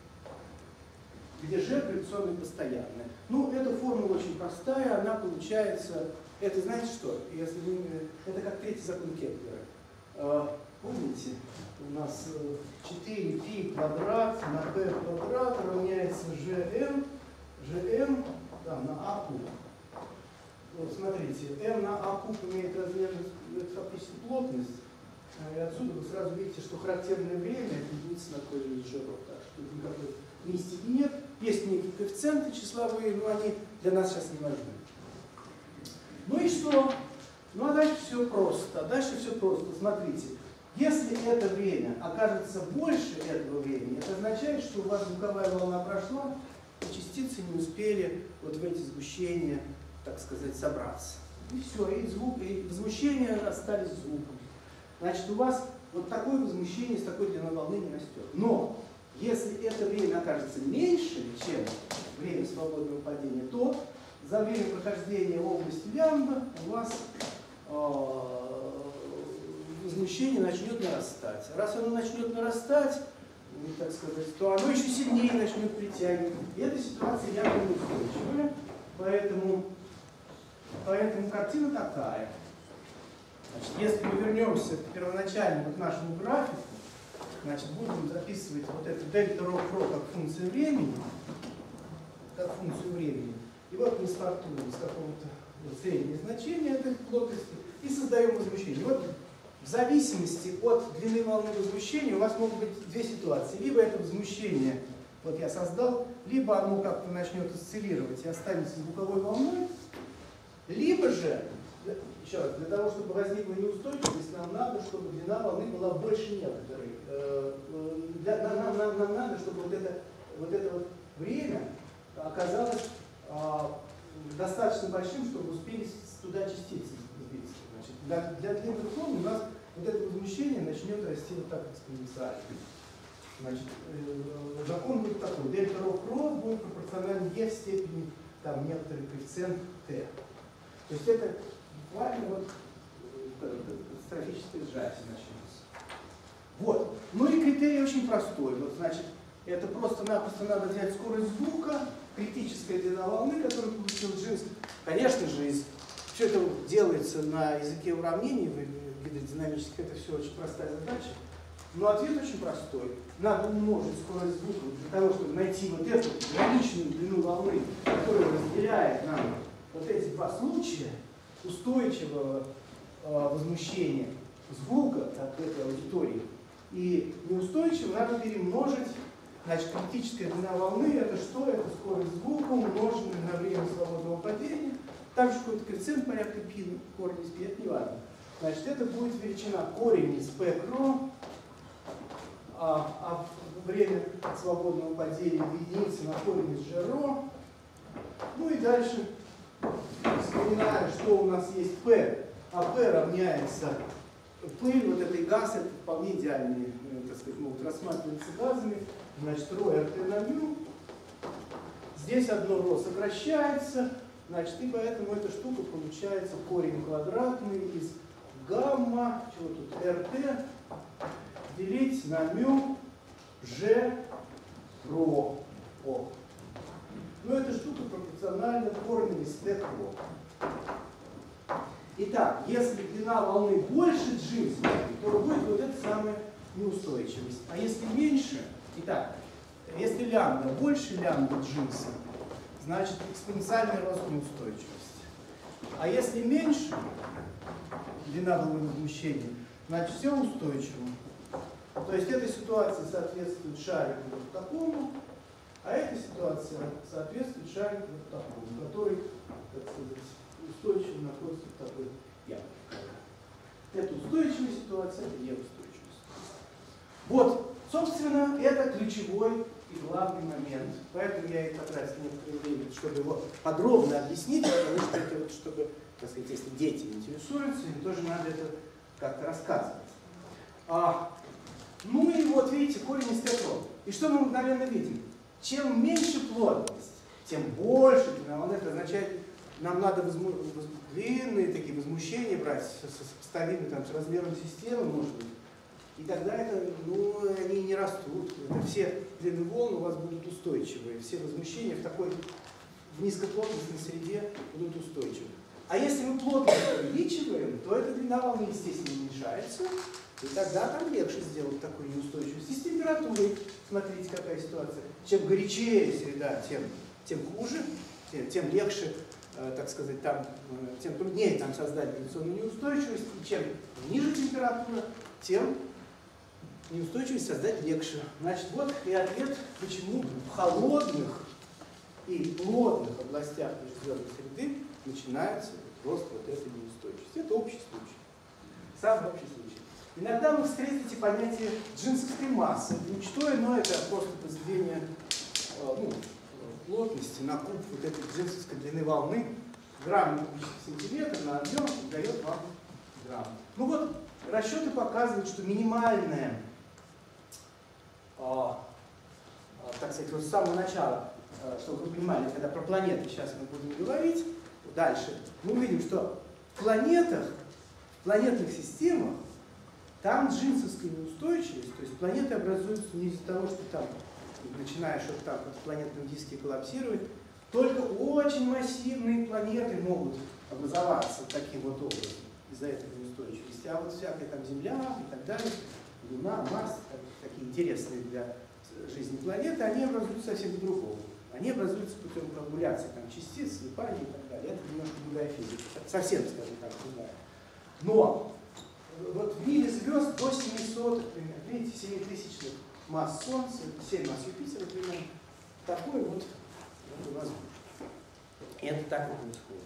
где g гравитационно постоянная. Ну, эта формула очень простая, она получается, это знаете что? Если вы, это как третий закон Кеплера. Помните, у нас четыре π квадрат на p квадрат равняется gm, gm да, на a куб. Вот смотрите, m на a куб имеет размер, это фактически плотность. И отсюда вы сразу видите, что характерное время это единица на корень из g ρ. Так что никакой мистики нет. Есть некие коэффициенты числовые, но они для нас сейчас не важны. Ну и что? Ну а дальше все просто. А дальше все просто. Смотрите. Если это время окажется больше этого времени, это означает, что у вас звуковая волна прошла, и частицы не успели вот в эти сгущения, так сказать, собраться. И все, и звук, и возмущения остались звуком. Значит, у вас вот такое возмущение с такой длиной волны не растет. Но если это время окажется меньше, чем время свободного падения, то за время прохождения области лямбда у вас э, возмущение начнет нарастать. Раз оно начнет нарастать, ну, так сказать, то оно еще сильнее начнет притягивать. И эта ситуация явно неустойчивая. Поэтому, поэтому картина такая. Значит, если мы вернемся к первоначальному, к нашему графику, значит, будем записывать вот эту дельта ρ про как функцию времени, как функцию времени. И вот мы стартуем с какого-то вот, среднего значения этой плотности и создаем возмущение. Вот в зависимости от длины волны возмущения у вас могут быть две ситуации. Либо это возмущение, вот я создал, либо оно как-то начнет осциллировать и останется звуковой волной, либо же, еще раз, для того, чтобы возникла неустойчивость, нам надо, чтобы длина волны была больше некоторой. Для, нам, нам, нам надо, чтобы вот это вот, это вот время оказалось а, достаточно большим, чтобы успели туда частицы сбиться. Значит, для, для длинных волн у нас вот это возмущение начнет расти вот так экспоненциально. Значит, э, закон будет такой. Дельта ρ про будет пропорционально e в степени там некоторый коэффициент t. То есть это буквально вот катастрофическое сжатие начнется. Вот. Ну и критерий очень простой. Вот, значит, это просто-напросто надо взять скорость звука, критическая длина волны, которую получил Джинс. Конечно же, из, все это делается на языке уравнений в гидродинамических, это все очень простая задача. Но ответ очень простой. Надо умножить скорость звука для того, чтобы найти вот эту граничную длину волны, которая разделяет нам вот эти два случая устойчивого э, возмущения звука от этой аудитории и неустойчивого, надо перемножить. Значит, критическая длина волны это что? Это скорость звука, умноженная на время свободного падения. Также какой-то коэффициент порядка π, корень из π, это не важно. Значит, это будет величина корень из p кро, а, а время свободного падения в единице на корень из g ρ. Ну и дальше, вспоминаем, что у нас есть p, а p равняется пыль, вот этой газ, это вполне идеальные, так сказать, могут рассматриваться газами. Значит, ρ rt на μ. Здесь одно ρ сокращается, значит, и поэтому эта штука получается корень квадратный из гамма, чего тут, rt, делить на μ g ρ. О. Ну, эта штука пропорциональна корню из t ρ. Итак, если длина волны больше джи, то будет вот эта самая неустойчивость. А если меньше, итак, если лямбда больше лямбда джинса, значит экспоненциальный рост неустойчивости. А если меньше длина волны возмущения, значит все устойчиво. То есть эта ситуация соответствует шарику вот такому, а эта ситуация соответствует шарику вот такому, который, так сказать, устойчиво находится в такой яме. Это устойчивая ситуация, это неустойчивая ситуация. Вот, собственно, это ключевой и главный момент. Поэтому я и потратил некоторое время, чтобы его подробно объяснить, потому что это вот, чтобы, так сказать, если дети интересуются, им тоже надо это как-то рассказывать. А, ну и вот видите, корень из трех. И что мы мгновенно видим? Чем меньше плотность, тем больше длина волны. Это означает, нам надо возму... длинные такие возмущения брать, сопоставимые там, с размером системы, может быть. И тогда это, ну, они не растут. Это все длины волн у вас будут устойчивые. Все возмущения в такой в низкоплотностной среде будут устойчивы. А если мы плотность увеличиваем, то эта длина волны, естественно, уменьшается. И тогда там легче сделать такую неустойчивость. И с температурой, смотрите, какая ситуация. Чем горячее среда, тем, тем хуже, тем, тем легче, э, так сказать, там, э, тем труднее там создать гравитационную неустойчивость. И чем ниже температура, тем неустойчивость создать легче. Значит, вот и ответ, почему в холодных и плотных областях межзвездной среды начинается рост вот этой неустойчивости. Это общий случай. Самый общий случай. Иногда вы встретите понятие джинсовской массы. Это ничто иное, это просто произведение ну, плотности на куб вот этой джинсовской длины волны. Грамм на кубический сантиметр на объем дает вам грамм. Ну вот, расчеты показывают, что минимальная, а, а, так сказать, вот с самого начала, а, чтобы вы понимали, когда про планеты сейчас мы будем говорить, дальше, мы увидим, что в планетах, в планетных системах, там джинсовская неустойчивость, то есть планеты образуются не из-за того, что там начинаешь вот так вот в планетном диске коллапсировать, только очень массивные планеты могут образоваться таким вот образом из-за этой неустойчивости. А вот всякая там Земля и так далее, Луна, Марс, такие интересные для жизни планеты, они образуются совсем по-другому. Они образуются путем коагуляции там, частиц, слипаний и так далее. Это немножко другая физика, совсем, скажем так, другая. Но вот в мире звезд до семисот, видите, семитысячных масс Солнца, семь масс Юпитера примерно, такой вот возможно. И это так и происходит.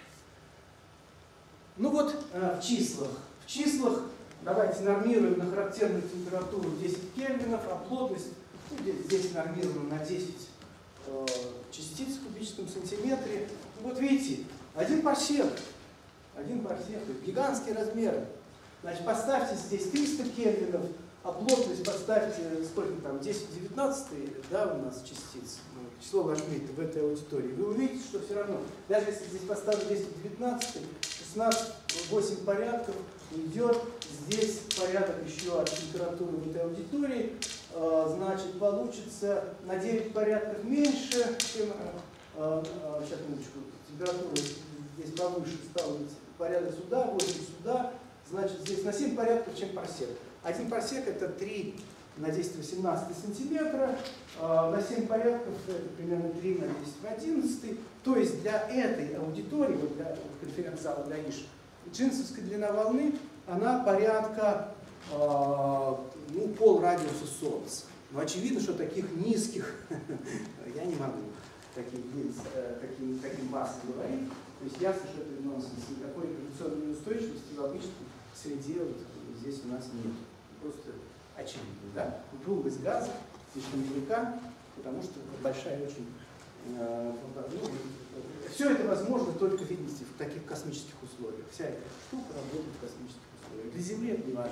Ну вот э, в числах. В числах давайте нормируем на характерную температуру десять кельвинов, а плотность, ну, здесь, здесь нормируем на десять э, частиц в кубическом сантиметре. Ну, вот видите, один парсек, один парсек, гигантские размеры. Значит, поставьте здесь триста кельвинов, а плотность поставьте, сколько там, десять-девятнадцать, да, у нас частиц, число возьмите в этой аудитории, вы увидите, что все равно, даже если здесь поставить десять-девятнадцать, шестнадцать, восемь порядков, идет здесь порядок еще от температуры в этой аудитории, значит, получится на девять порядков меньше, чем, сейчас, минуточку, температура здесь повыше стала, порядок сюда, восемь сюда, значит, здесь на семь порядков, чем парсек. Один парсек это три на десять в восемнадцатый сантиметра, на семь порядков это примерно три на десять в одиннадцатый. То есть для этой аудитории, вот для конференц-зала для ИШ, джинсовская длина волны, она порядка ну, пол радиуса Солнца. Но очевидно, что таких низких, я не могу таким, таким, таким массам говорить. То есть ясно, что это нонсенс. Никакой гравитационной неустойчивости в обычной среде вот, здесь у нас нет. Просто очевидно, да? Упругость из газа слишком велика, потому что большая очень... Э, ну, все это возможно только, видите, в таких космических условиях. Вся эта штука работает в космических условиях. Для Земли это не важно.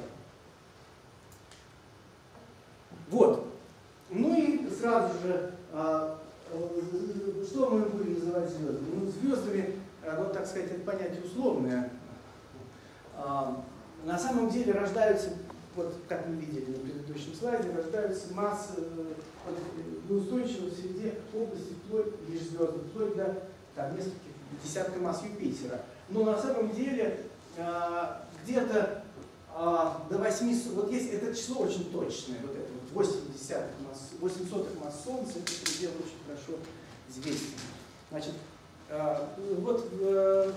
Вот. Ну и сразу же, э, э, что мы будем называть звездами? Ну, звездами, э, вот так сказать, это понятие условное. Э, на самом деле рождаются, вот как мы видели на предыдущем слайде, рождаются массы неустойчивой в среде области вплоть межзвездных, вплоть до там, нескольких десятка масс Юпитера. Но на самом деле э, где-то э, до восьми, вот есть это число очень точное, вот это вот восемь десятых масс, восемь сотых масс Солнца, это предел очень хорошо известен. Значит, э, вот э,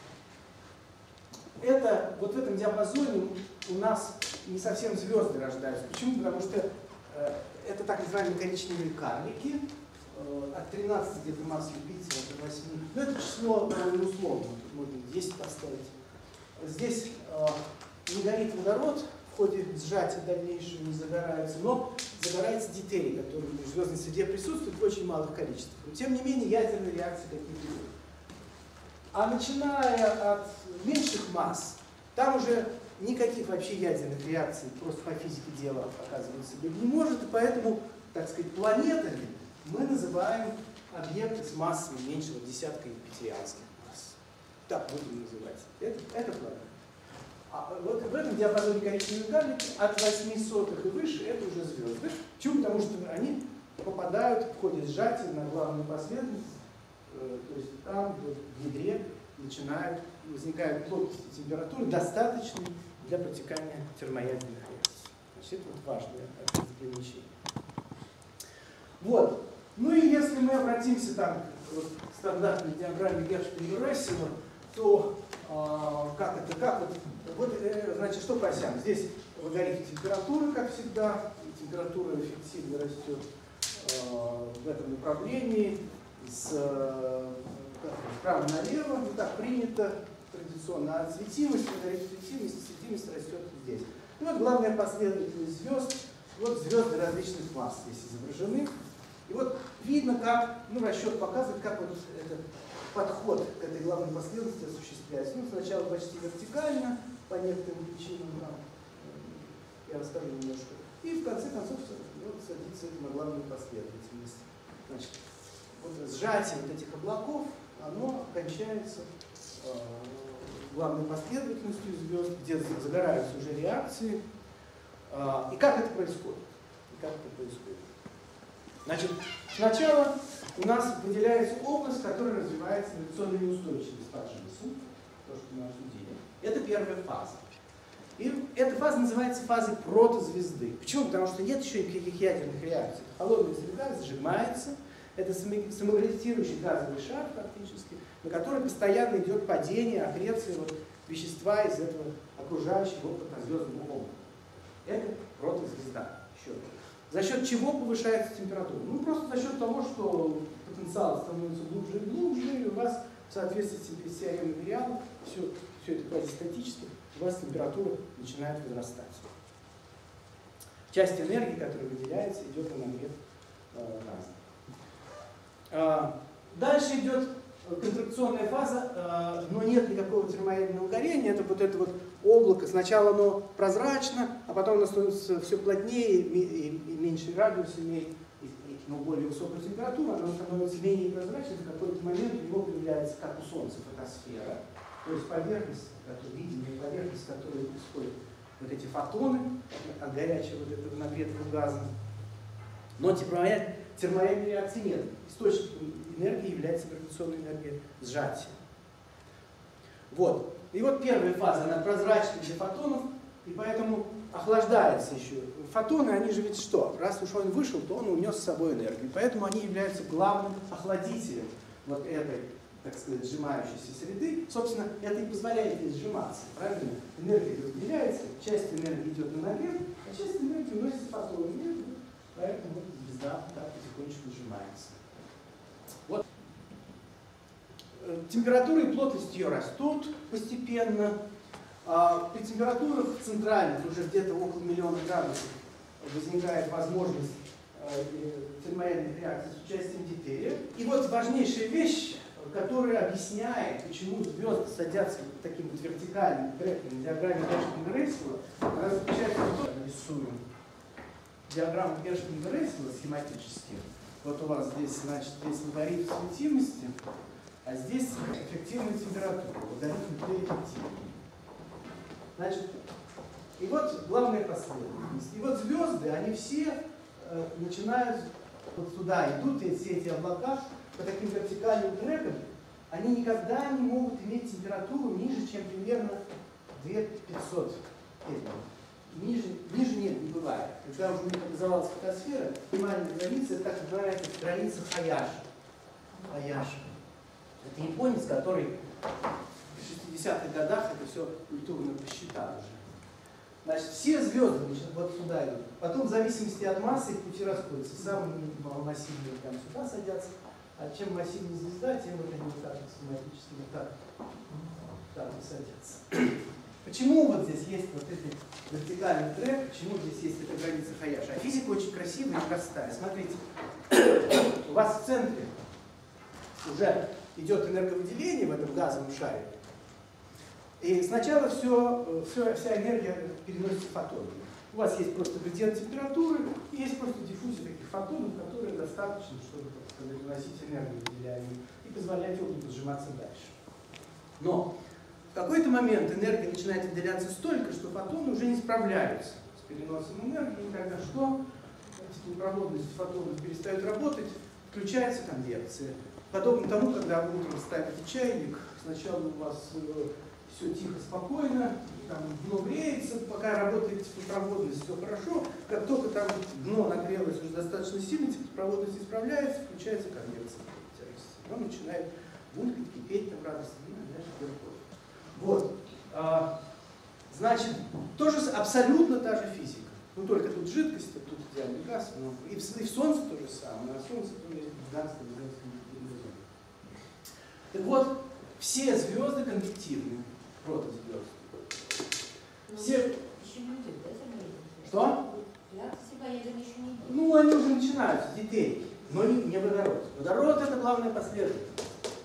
это, вот в этом диапазоне у нас не совсем звезды рождаются. Почему? Потому что э, это так называемые коричневые карлики, э, от тринадцати где-то масс Юпитера до восьми. Но это число довольно условно, тут можно десять поставить. Здесь э, не горит водород, в ходе сжатия дальнейшего не загорается, но загорается дейтерий, который в звездной среде присутствует в очень малых количествах. Но, тем не менее, ядерные реакции какие-то идут. А начиная от меньших масс, там уже никаких вообще ядерных реакций просто по физике дела оказывается быть не может, и поэтому, так сказать, планетами мы называем объекты с массой меньше десятка юпитерианских масс. Так будем называть. Это, это планета. А вот в этом диапазоне коричневые карлики от восьми сотых и выше это уже звезды. Почему? Потому что они попадают в ходе сжатия на главную последовательность. То есть там в ядре начинают, возникают плотности температуры, достаточные для протекания термоядерных реакций. Значит, это вот важное разграничение. Вот. Ну и если мы обратимся там вот, к стандартной диаграмме Гершпиля-Рассела, то э, как это, как вот, вот э, значит, что по осям? Здесь логарифм температуры, как всегда, температура эффективно растет э, в этом направлении. С, справа налево, вот так принято традиционно, а светимость, светимость, светимость растет здесь. И вот главная последовательность звезд, вот звезды различных масс здесь изображены. И вот видно, как, ну, расчет показывает, как вот этот подход к этой главной последовательности осуществляется. Ну, сначала почти вертикально, по некоторым причинам, да, я расскажу немножко. И в конце концов вот, садится это на главную последовательность. Значит, вот сжатие вот этих облаков, оно кончается э, главной последовательностью звезд, где загораются уже реакции. Э, и как это происходит? И как это происходит? Значит, сначала у нас выделяется область, которая развивается реакционной неустойчивость по Джинсу, то, что мы обсудили. Это первая фаза. И эта фаза называется фазой протозвезды. Почему? Потому что нет еще никаких ядерных реакций. Холодная среда сжимается. Это самогравитирующий газовый шар, фактически, на который постоянно идет падение, аккреция вот, вещества из этого окружающего протозвездного облака. Это протозвезда. Еще. За счет чего повышается температура? Ну, просто за счет того, что потенциал становится глубже и глубже, и у вас в соответствии с теоремой Мериала, все, все это квазистатически, у вас температура начинает возрастать. Часть энергии, которая выделяется, идет на нагрев э, газа. Дальше идет контракционная фаза, но нет никакого термоядерного горения. Это вот это вот облако. Сначала оно прозрачно, а потом оно становится все плотнее и меньше радиус имеет, но более высокую температуру. Оно становится менее прозрачным. В какой-то момент у него появляется, как у Солнца, фотосфера. То есть поверхность, видимая поверхность, в которой происходят вот эти фотоны от горячего вот этого нагретого газа. Но термоядерной термоядерной реакции нет. Источником энергии является гравитационная энергия сжатия. Вот. И вот первая фаза, она прозрачная для фотонов, и поэтому охлаждается еще. Фотоны, они же ведь что? Раз уж он вышел, то он унес с собой энергию. Поэтому они являются главным охладителем вот этой, так сказать, сжимающейся среды. Собственно, это и позволяет ей сжиматься. Правильно? Энергия разделяется, часть энергии идет на нагрев, а часть энергии уносится фотоны. Поэтому звезда так потихонечку сжимается. Вот. Температура и плотность ее растут постепенно. А при температурах центральных, уже где-то около миллиона градусов, возникает возможность термоядерных реакций с участием дейтерия. И вот важнейшая вещь, которая объясняет, почему звезды садятся вот таким вот вертикальным треком на диаграмме Гершпиля-Рассела, она заключается в том, что рисуем диаграмму Гершпиля-Рассела схематически. Вот у вас здесь, значит, здесь логарифм светимости, а здесь эффективная температура, логарифм Т эффективный. Значит, и вот главная последовательность. И вот звезды, они все э, начинают вот сюда идут, и все эти облака по таким вертикальным трекам, они никогда не могут иметь температуру ниже, чем примерно две тысячи пятьсот кельвин. Ниже, ниже нет, не бывает. Когда уже у них образовалась фотосфера, минимальная граница — это так называемая граница Хаяши. Хаяши. Это японец, который в шестидесятых годах это все культурно посчитал уже. Значит, все звезды значит, вот сюда идут. Потом, в зависимости от массы, их пути расходятся. Самые массивные прям сюда садятся. А чем массивнее звезда, тем вот они вот так систематически вот так, так вот садятся. Почему вот здесь есть вот этот вертикальный трек, почему здесь есть эта граница Хаяши? А физика очень красивая и простая. Смотрите, у вас в центре уже идет энерговыделение в этом газовом шаре. И сначала все, все, вся энергия переносится фотонами. У вас есть просто градиент температуры, и есть просто диффузия таких фотонов, которые достаточно, чтобы переносить энергию выделяемую и позволять облаку сжиматься дальше. Но в какой-то момент энергия начинает выделяться столько, что фотоны уже не справляются с переносом энергии, и тогда что? Эти непроводности фотонов перестают работать, включается конвекция. Подобно тому, когда вы утром ставите чайник, сначала у вас э, все тихо, спокойно, там дно греется, пока работает теплопроводность, все хорошо. Как только там дно нагрелось уже достаточно сильно, теплопроводность исправляется, включается конвекция. Он начинает булькать, кипеть, там радостно, и дальше вверх. Вот. А, значит, тоже абсолютно та же физика. Ну только тут жидкость, а тут идеальный газ. Ну, и, в, и в Солнце то же самое. А Солнце тоже есть гигантская звездная иллюзия. Так вот, все звезды конвективны, протозвезды. Все... Еще не идет, да, Сергей? Что? Реакция ядерная еще не идет. Ну, они уже начинаются, детей, но не, не водород. Водород — это главная последовательность.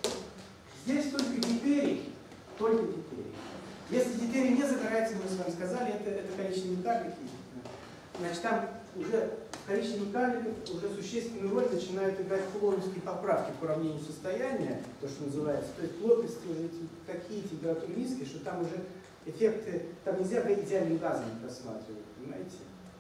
Здесь только гиперий, только гиперий. Если гиперий не загорается, мы с вами сказали, это, это коричневые карлики. Значит, там уже в коричневых карликах уже существенную роль начинают играть кулоновские поправки к уравнению состояния, то, что называется. То есть плотности уже такие, температуры низкие, что там уже эффекты, там нельзя идеальным газом рассматривать, понимаете?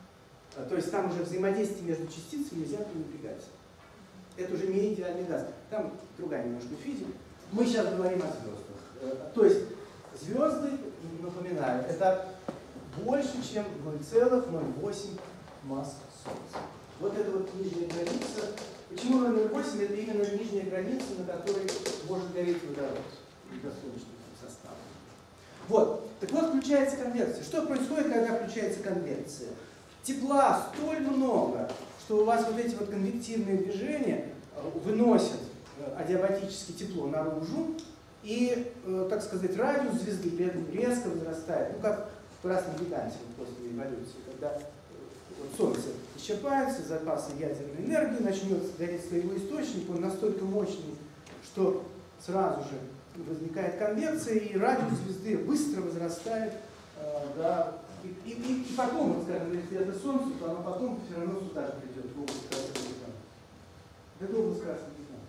То есть там уже взаимодействие между частицами нельзя пренебрегать. Это уже не идеальный газ. Там другая немножко физика. Мы сейчас говорим о звездах. То есть звезды, напоминаю, это больше, чем ноль целых ноль восемь масс Солнца. Вот это вот нижняя граница. Почему ноль целых восемь? Это именно нижняя граница, на которой может гореть водород солнечным составом. Вот. Так вот, включается конвекция. Что происходит, когда включается конвекция? Тепла столь много, что у вас вот эти вот конвективные движения выносят адиабатически тепло наружу, и, так сказать, радиус звезды резко возрастает. Ну, как в красном гиганте после эволюции, когда вот Солнце исчерпается, запасы ядерной энергии, начнет гореть своего источника, он настолько мощный, что сразу же возникает конвекция, и радиус звезды быстро возрастает э, до... И, и, и, и потом, вот, скажем, если это Солнце, то оно потом все равно сюда же придет, в область красного гиганта. Это область красного гиганта.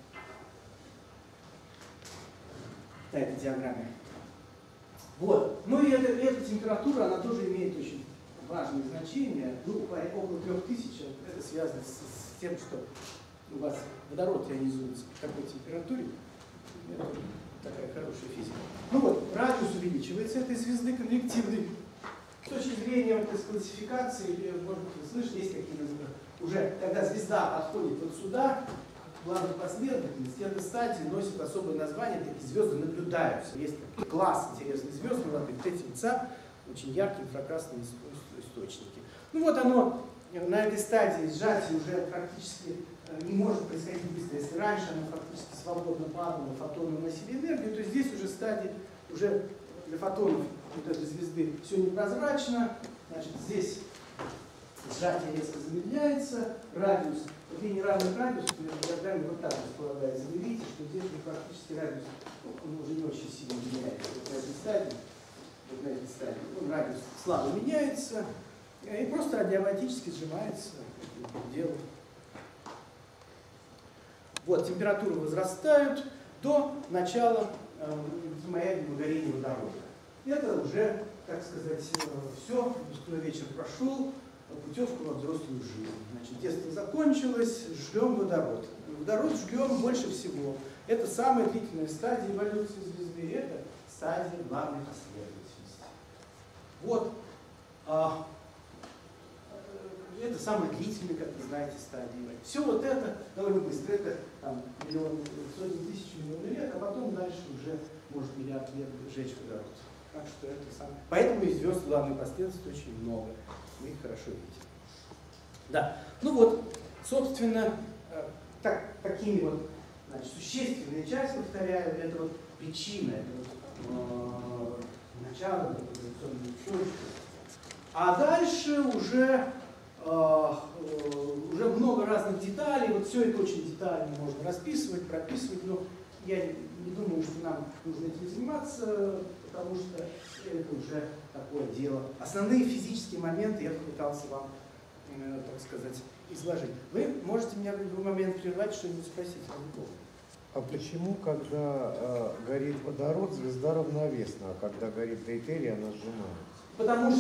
На этой диаграмме. Вот. Ну и эта, эта температура, она тоже имеет очень важное значение. Ну, около трех тысяч, это связано с, с тем, что у вас водород ионизуется при такой температуре. Это такая хорошая физика. Ну вот, радиус увеличивается этой звезды конвективной. С точки зрения вот, классификации, или, может быть, вы слышали, есть какие-то уже, когда звезда подходит вот сюда, главной последовательности, эта стадия носит особое название, такие звезды наблюдаются. Есть класс интересных звезд, ну, вот эти ца, очень яркие инфракрасные источники. Ну вот оно на этой стадии сжатие уже практически не может происходить быстро. Если раньше оно фактически свободно падало, фотоны уносили энергию, то здесь уже стадии, уже для фотонов вот этой звезды все непрозрачно, значит, здесь сжатие резко замедляется, радиус, вот линия равных радиусов между диаграммами вот так располагается. Вы видите, что здесь практически радиус, ну, он уже не очень сильно меняется. Вот на этой стадии, вот на этой стадии, он радиус слабо меняется и просто адиабатически сжимается к делу. Вот, температуры возрастают до начала э, термоядерного горения водорода. Это уже, так сказать, все, выпускной вечер прошел, путевку во взрослую жизнь. Значит, детство закончилось, ждем водород. Водород ждем больше всего. Это самая длительная стадия эволюции звезды, это стадия главной последовательности. Вот. А, это самая длительная, как вы знаете, стадия эволюции. Все вот это довольно быстро. Это там, миллион, сотни тысяч миллионов лет, а потом дальше уже может миллиард лет сжечь водород. Так что это самое. Поэтому и звезд главной последовательности очень много. Мы их хорошо видим. Да. Ну вот, собственно, так, такими вот, значит, существенные части, повторяю, это вот причина, это вот, э, начало эволюционной точки. А дальше уже, э, уже много разных деталей. Вот все это очень детально можно расписывать, прописывать, но я не думаю, что нам нужно этим заниматься, потому что это уже такое дело. Основные физические моменты я попытался вам, э, так сказать, изложить. Вы можете меня в любой момент прервать, что-нибудь спросить. А почему, когда э, горит водород, звезда равновесна, а когда горит дейтерий, она сжимается? Потому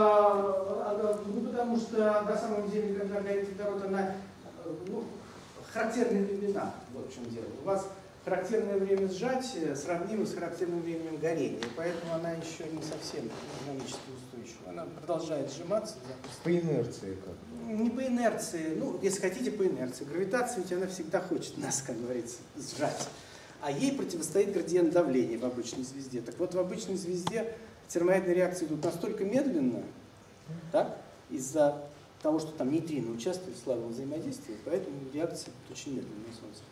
что, ну, потому что на самом деле, когда горит водород, она, ну, характерные времена. Вот в чем дело. У вас характерное время сжатия сравнимо с характерным временем горения, поэтому она еще не совсем динамически устойчива. Она продолжает сжиматься. По инерции как? Не по инерции, ну, если хотите, по инерции. Гравитация ведь она всегда хочет нас, как говорится, сжать. А ей противостоит градиент давления в обычной звезде. Так вот, в обычной звезде термоядные реакции идут настолько медленно, так, из-за того, что там нейтрино участвуют в слабом взаимодействии, поэтому реакции идут очень медленно на Солнце.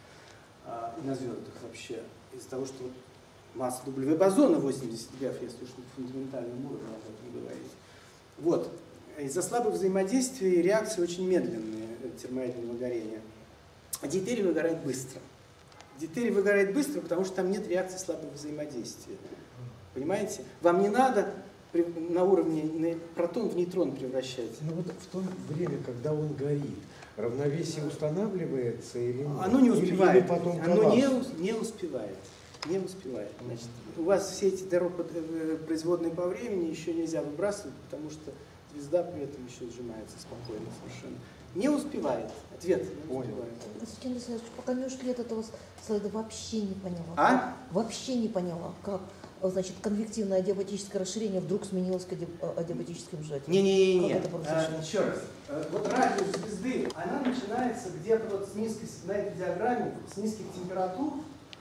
А, и на звездах вообще. Из-за того, что вот масса W бозона восемьдесят граф, если уж на фундаментальном уровне об этом говорить. Вот. Из-за слабых взаимодействий реакции очень медленные термоядерного горения. А дейтерий выгорает быстро. Дейтерий выгорает быстро, потому что там нет реакции слабого взаимодействия. Понимаете? Вам не надо на уровне протон в нейтрон превращать. Ну вот в то время, когда он горит, равновесие устанавливается или нет? Оно не успевает. Или потом Оно не, не успевает. Не успевает. Значит, у вас все эти производные по времени еще нельзя выбрасывать, потому что звезда при этом еще сжимается спокойно совершенно. Не успевает. Ответ. Не успевает. Константин Александрович, пока немножко лет этого слайда вообще не поняла. А? Вообще не поняла, как, значит, конвективное адиабатическое расширение вдруг сменилось к адиабатическим сжатием. Не-не-не. Как это произошло? А, еще раз. Вот радиус звезды, она начинается где-то вот с низкой, на этой диаграмме, с низких температур.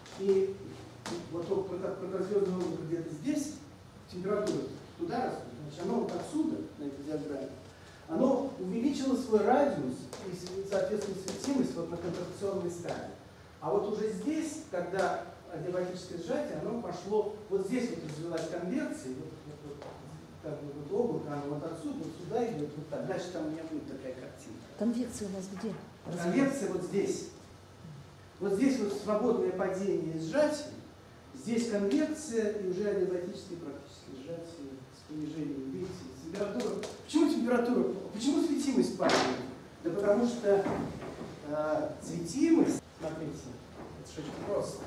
И вот протозвездный облако где-то здесь, температура туда растут. Значит, оно вот отсюда, на этой диаграмме, оно увеличило свой радиус и, соответственно, светимость вот на контракционной стадии. А вот уже здесь, когда адиабатическое сжатие, оно пошло, вот здесь вот развилась конвекция, вот, вот, вот, так, вот облако, оно вот отсюда, вот сюда идет, вот так. Дальше там у меня будет такая картинка. Конвекция у нас где? Конвекция вот здесь. Вот здесь вот свободное падение и сжатие, здесь конвекция и уже адиабатическое практически сжатие с понижением, видите, температура. Почему температура? Почему светимость падает? Да потому что э, светимость, смотрите, это же очень просто.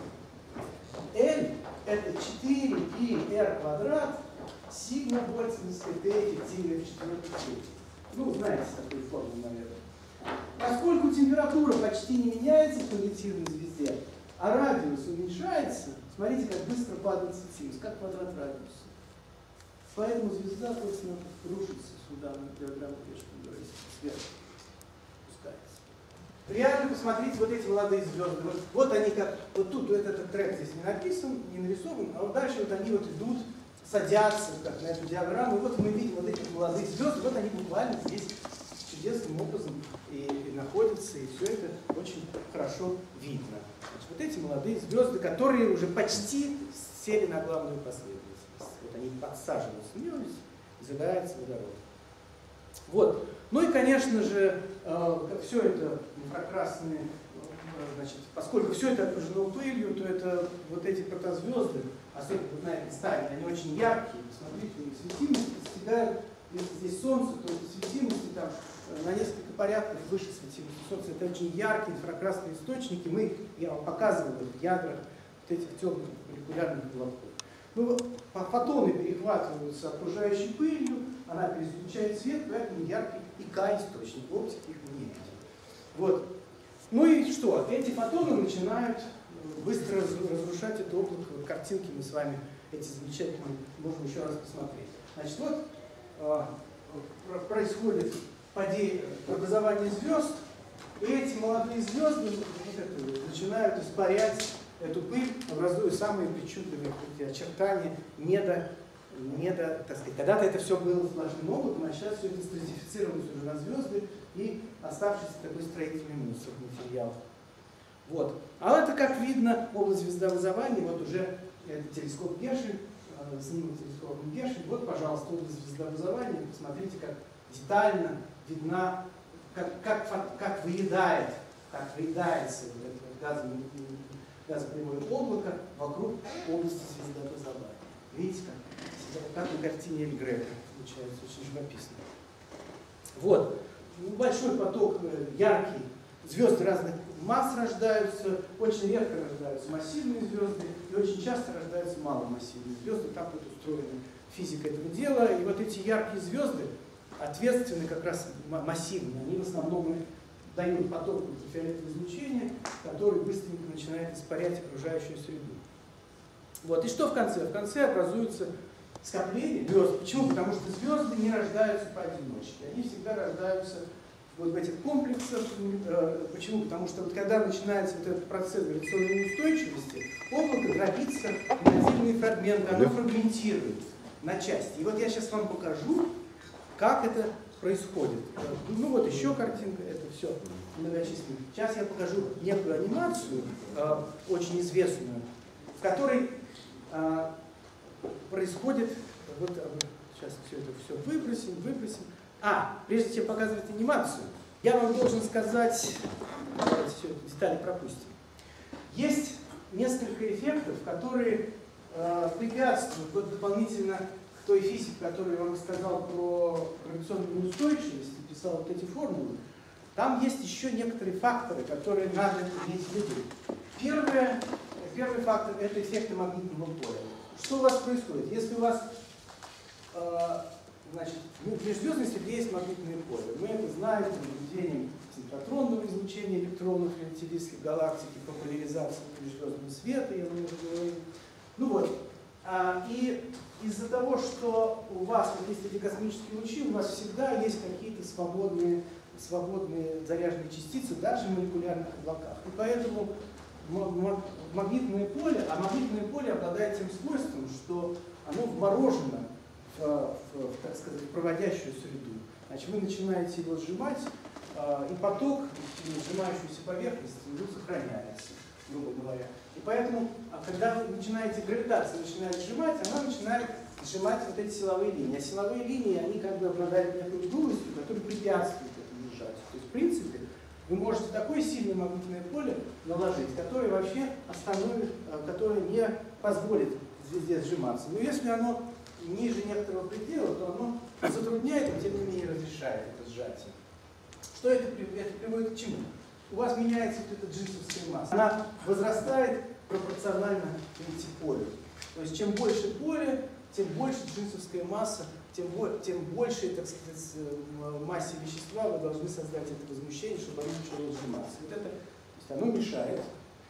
L это четыре пи эр квадрат сигма больцманской Т эффективной в четвертой степени. Ну, знаете такую формулу, наверное. Поскольку температура почти не меняется в конвективной звезде, а радиус уменьшается, смотрите, как быстро падает светимость, как квадрат радиуса. Поэтому звезда, собственно, рушится сюда, на диаграмму, сверху спускается. Реально посмотрите, вот эти молодые звезды, вот, вот они как, вот тут, вот этот трек здесь не написан, не нарисован, а вот дальше вот они вот идут, садятся как на эту диаграмму, и вот мы видим вот этих молодых звезд, и вот они буквально здесь чудесным образом и, и находятся, и все это очень хорошо видно. Значит, вот эти молодые звезды, которые уже почти сели на главную последовательность. Вот они подсаживаются в нее, и загорается водород. Вот. Ну и, конечно же, э, все это инфракрасные, э, значит, поскольку все это окружено пылью, то это вот эти протозвезды, особенно вот на этой стадии, они очень яркие. Посмотрите, у них светимость достигает, если здесь Солнце, то светимости там на несколько порядков выше светимости Солнца. Это очень яркие инфракрасные источники. Мы, я вам показывал их в ядрах вот этих темных молекулярных белков. Ну, фотоны перехватываются окружающей пылью, она переизлучает свет, поэтому яркий и К-источник, в оптике их не видим. Вот. Ну и что? Эти фотоны начинают быстро разрушать это облако. Вот картинки мы с вами эти замечательные можем еще раз посмотреть. Значит, вот э, происходит падение, образование звезд, и эти молодые звезды вот это, начинают испарять эту пыль, образуя самые причудливые очертания недо, недо, так сказать. Когда-то это все было сплошным облаком, а сейчас все это стратифицировалось уже на звезды и оставшийся такой строительный мусор материал. Вот. А это, как видно, область звездообразования, вот уже это телескоп Гершель, снимок телескопом Гершель. Вот, пожалуйста, область звездообразования. Посмотрите, как детально видна, как, как, как выедает, как выедается вот это газовое, газопрямое облако вокруг области звездообразования. Видите, как, как на картине Эль Грека получается, очень живописно. Вот. Большой поток яркий. Звезды разных масс рождаются, очень редко рождаются массивные звезды, и очень часто рождаются маломассивные звезды. Так вот устроена физика этого дела. И вот эти яркие звезды ответственны как раз массивно. Они в основном дают поток ультрафиолетового излучения, который быстренько начинает испарять окружающую среду. Вот. И что в конце? В конце образуется скопление звезд. Почему? Потому что звезды не рождаются поодиночке. Они всегда рождаются вот в этих комплексах. Почему? Потому что вот когда начинается вот этот процесс гравитационной неустойчивости, облако дробится на отдельные фрагменты, оно фрагментирует на части. И вот я сейчас вам покажу, как это происходит. Ну вот еще картинка, это все многочисленно. Сейчас я покажу некую анимацию, очень известную, в которой происходит, вот сейчас все это все выбросим, выбросим. А, прежде чем показывать анимацию, я вам должен сказать, давайте все это детали пропустим. Есть несколько эффектов, которые э, препятствуют вот, дополнительно к той физике, которую я вам рассказал про гравитационную неустойчивость, и писал вот эти формулы. Там есть еще некоторые факторы, которые надо иметь в виду. Первое, первый фактор – это эффекты магнитного поля. Что у вас происходит? Если у вас э, значит, в межзвездной среде есть магнитное поле, мы это знаем наблюдением синхротронного излучения электронов релятивистских галактик и популяризации межзвездного света, я вам уже говорил. Ну вот. А, и из-за того, что у вас вот есть эти космические лучи, у вас всегда есть какие-то свободные, свободные заряженные частицы, даже в молекулярных облаках. И поэтому магнитное поле, а магнитное поле обладает тем свойством, что оно вморожено в, в, в, так сказать, в проводящую среду. Значит, вы начинаете его сжимать, э, и поток сжимающейся поверхности ну, сохраняется, грубо говоря. И поэтому, когда вы начинаете, гравитация начинает сжимать, она начинает сжимать вот эти силовые линии. А силовые линии, они как бы обладают некой дулостью, которая препятствует этому сжатию. То есть, в принципе, вы можете такое сильное магнитное поле наложить, которое вообще остановит, которое не позволит звезде сжиматься. Но если оно ниже некоторого предела, то оно затрудняет, но тем не менее разрешает это сжатие. Что это, это приводит к чему? У вас меняется вот эта джинсовская масса. Она возрастает пропорционально полю. То есть чем больше поле, тем больше джинсовская масса, тем, тем больше, так сказать, массе вещества вы должны создать это возмущение, чтобы оно начало сжиматься. Вот это, то есть оно мешает.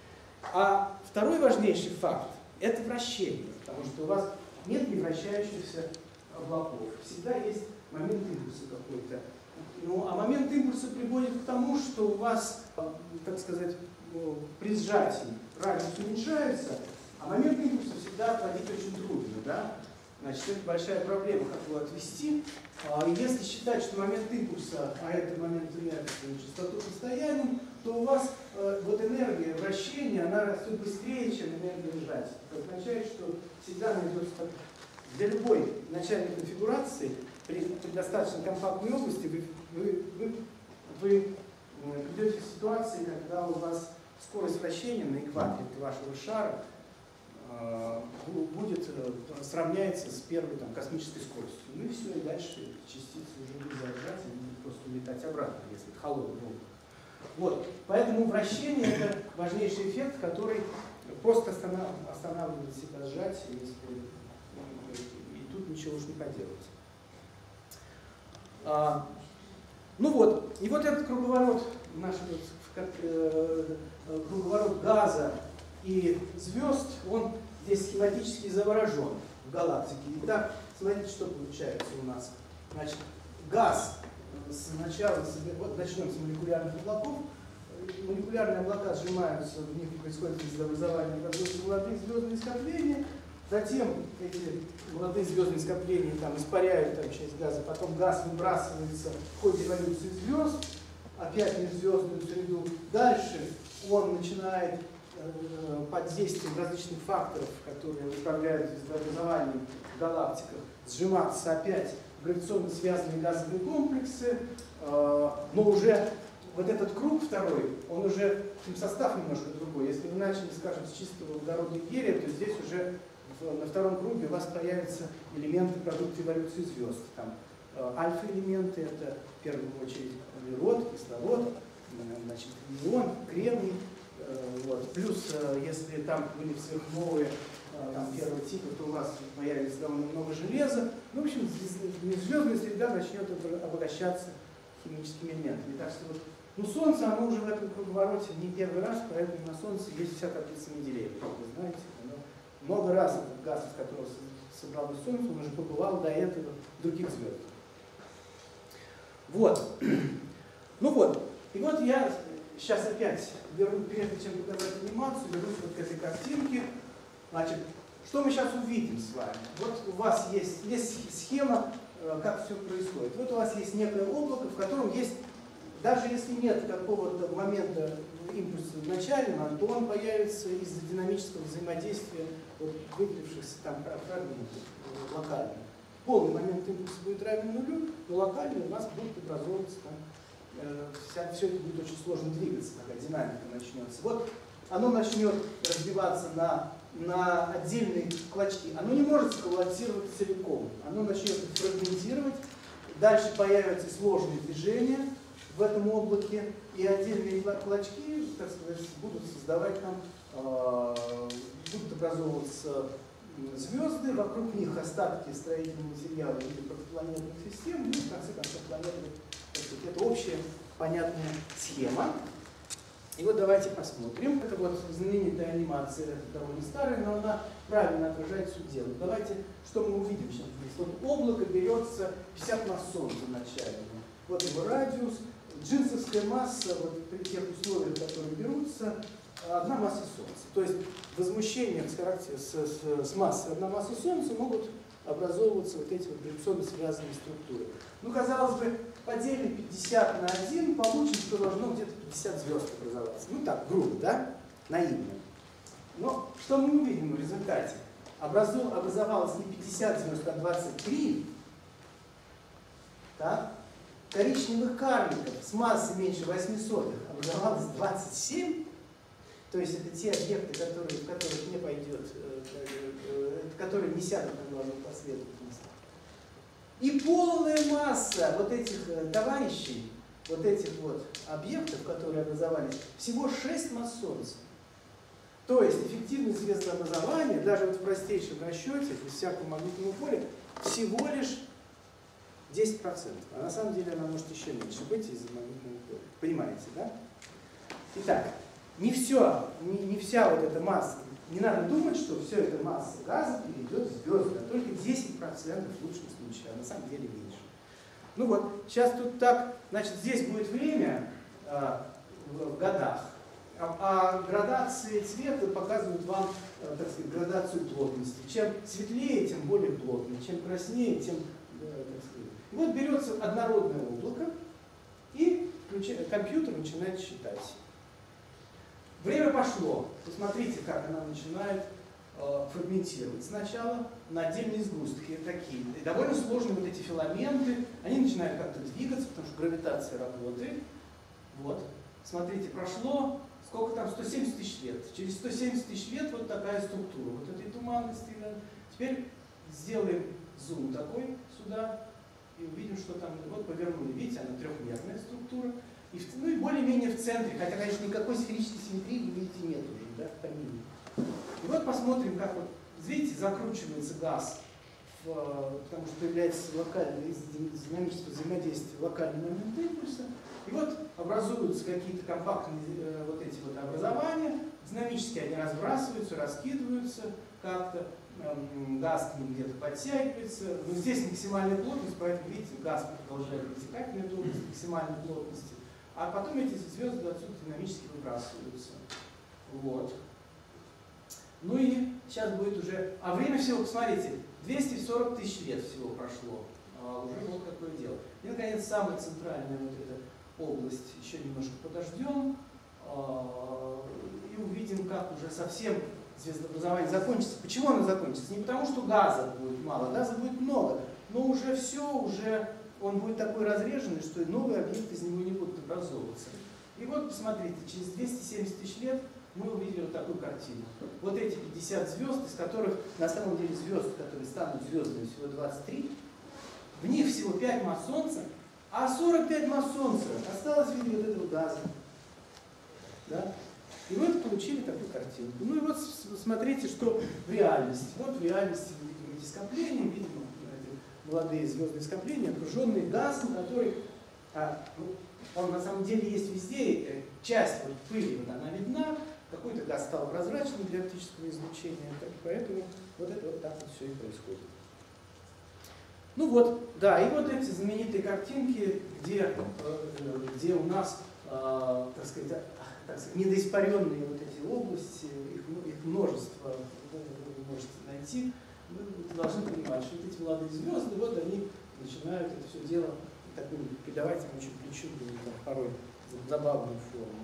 А второй важнейший факт – это вращение, потому что у вас нет невращающихся облаков. Всегда есть момент импульса какой-то. Ну, а момент импульса приводит к тому, что у вас, так сказать, при сжатии радиус уменьшается, а момент импульса всегда отводить очень трудно. Да? Значит, это большая проблема, как его отвести. Если считать, что момент импульса, а это момент инерции, частоту постоянным, то у вас э, вот энергия вращения, она растет быстрее, чем энергия сжатия. Это означает, что всегда найдется для любой начальной конфигурации при, при достаточно компактной области вы, вы, вы, вы придете к ситуации, когда у вас скорость вращения на экваторе вашего шара э, будет э, сравняется с первой там, космической скоростью. Ну и все, и дальше частицы уже будут заряжаться, они будут просто улетать обратно, если это холодный облако. Вот. Поэтому вращение – это важнейший эффект, который просто останавливает себя сжатие, если, и тут ничего уж не поделать. А, ну вот, и вот этот круговорот, наш вот, как, э, круговорот газа и звезд, он здесь схематически изображен в галактике. Итак, смотрите, что получается у нас. Значит, газ сначала, вот начнем с молекулярных облаков. Молекулярные облака сжимаются, в них происходит образование молодых звездных скоплений. Затем эти молодые звездные скопления там, испаряют там, часть газа, потом газ выбрасывается в ходе эволюции звезд, опять в межзвездную среду. Дальше он начинает э, под действием различных факторов, которые управляют звездообразованием в галактиках, сжиматься опять в гравитационно связанные газовые комплексы, э, но уже вот этот круг второй, он уже, состав немножко другой. Если вы начали, скажем, с чистого водорода и гелия, то здесь уже в, на втором круге у вас появятся элементы продукта эволюции звезд. Там э, альфа-элементы, это в первую очередь углерод, кислород, э, значит, неон, кремний. Э, вот. Плюс, э, если там были сверхновые э, там, первого типа, то у вас появится довольно много железа. Ну, в общем, звездная среда начнет обогащаться химическими элементами. Так что вот, ну, Солнце, оно уже в этом круговороте не первый раз, поэтому на Солнце есть вся таблица Менделеева, как вы знаете. Оно много раз этот газ, из которого собралось Солнце, он уже побывал до этого в других звездах. Вот. Ну вот. И вот я сейчас опять верну, прежде чем показать анимацию, вернусь вот к этой картинке. Значит, что мы сейчас увидим с вами? Вот у вас есть, есть схема, как все происходит. Вот у вас есть некое облако, в котором есть, даже если нет какого-то момента импульса начального, то он появится из-за динамического взаимодействия вот, выделившихся там фрагментов локально. Полный момент импульса будет равен нулю, но локально у нас будет образовываться там, э, вся, все это будет очень сложно двигаться, такая динамика начнется. Вот оно начнет разбиваться на, на отдельные клочки. Оно не может сколлапсировать целиком. Оно начнет фрагментировать. Дальше появятся сложные движения в этом облаке. И отдельные клочки, так сказать, будут создавать там, э, будут образовываться звезды. Вокруг них остатки строительного материала или протопланетных систем. Ну и в конце концов планеты. Это общая понятная схема. И вот давайте посмотрим. Это вот знаменитая анимация, довольно старая, но она правильно отражает суть дела. Давайте, что мы увидим сейчас здесь. Вот облако берется пятьдесят масс Солнца начально. Вот его радиус. Джинсовская масса, вот при тех условиях, которые берутся, одна масса Солнца. То есть возмущения с, с, с, с массой одна масса Солнца могут образовываться вот эти вот гравитационно связанные структуры. Ну, казалось бы, поделим пятьдесят на один, получим, что должно где-то пятьдесят звезд образоваться. Ну так, грубо, да? Наивно. Но что мы увидим в результате? Образу, образовалось не пятьдесят звезд, а двадцать три. Так? Коричневых карликов с массой меньше восьми сотых образовалось двадцать семь. То есть это те объекты, которые, в которых не пойдет, которые не сядут на главную последовательность. И полная масса вот этих товарищей, вот этих вот объектов, которые образовались, всего шесть масс Солнца. То есть эффективность звездообразования, даже вот в простейшем расчете, без всякого магнитного поля, всего лишь десять процентов. А на самом деле она может еще меньше быть из-за магнитного поля. Понимаете, да? Итак, не все, не, не вся вот эта масса, не надо думать, что все это масса газа перейдет в звезды, а только десять процентов в лучшем случае, а на самом деле меньше. Ну вот, сейчас тут так, значит, здесь будет время а, в годах, а, а градации цвета показывают вам, а, так сказать, градацию плотности. Чем светлее, тем более плотно, чем краснее, тем, а, так сказать. И вот берется однородное облако, и компьютер начинает считать. Время пошло. Посмотрите, как она начинает э, фрагментировать. Сначала на отдельные сгустки такие. И довольно сложные вот эти филаменты. Они начинают как-то двигаться, потому что гравитация работает. Вот. Смотрите, прошло сколько там? сто семьдесят тысяч лет. Через сто семьдесят тысяч лет вот такая структура. Вот этой туманности. Да. Теперь сделаем зум такой сюда. И увидим, что там. Вот повернули. Видите, она трехмерная структура. И, ну и более-менее в центре, хотя, конечно, никакой сферической симметрии, вы видите, нет уже, да, по минимуму. И вот посмотрим, как вот, видите, закручивается газ, в, потому что появляется локальное, из динамического взаимодействия локальный момент импульса. И вот образуются какие-то компактные э, вот эти вот образования, Динамически они разбрасываются, раскидываются как-то, газ к ним где-то подтягивается. Но здесь максимальная плотность, поэтому, видите, газ продолжает вытекать на эту область максимальной плотности. А потом эти звезды отсюда динамически выбрасываются. Вот. Ну и сейчас будет уже... А время всего, посмотрите, двести сорок тысяч лет всего прошло. А уже вот какое дело. И, наконец, самая центральная вот эта область. Еще немножко подождем. И увидим, как уже совсем звездообразование закончится. Почему оно закончится? Не потому, что газа будет мало, газа будет много, но уже все, уже он будет такой разреженный, что новые объекты из него не будут образовываться. И вот, посмотрите, через двести семьдесят тысяч лет мы увидели вот такую картину. Вот эти пятьдесят звезд, из которых на самом деле звезд, которые станут звездами, всего двадцать три, в них всего пять масс Солнца, а сорок пять масс Солнца осталось в виде вот этого газа. Да? И мы получили такую картинку. Ну и вот смотрите, что в реальности. Вот в реальности мы видим эти скопления, видим эти молодые звездные скопления, окруженные газом, который, а, ну, он на самом деле есть везде, часть вот пыли вот она видна, какой-то газ стал прозрачным для оптического излучения, так, поэтому вот это вот так вот все и происходит. Ну вот, да, и вот эти знаменитые картинки, где, где у нас, э, так сказать, так сказать, недоиспаренные вот эти области, их, их множество, вы можете найти, вы должны понимать, что вот эти молодые звезды, вот они начинают это все дело такую придавать им очень причудливую, порой забавную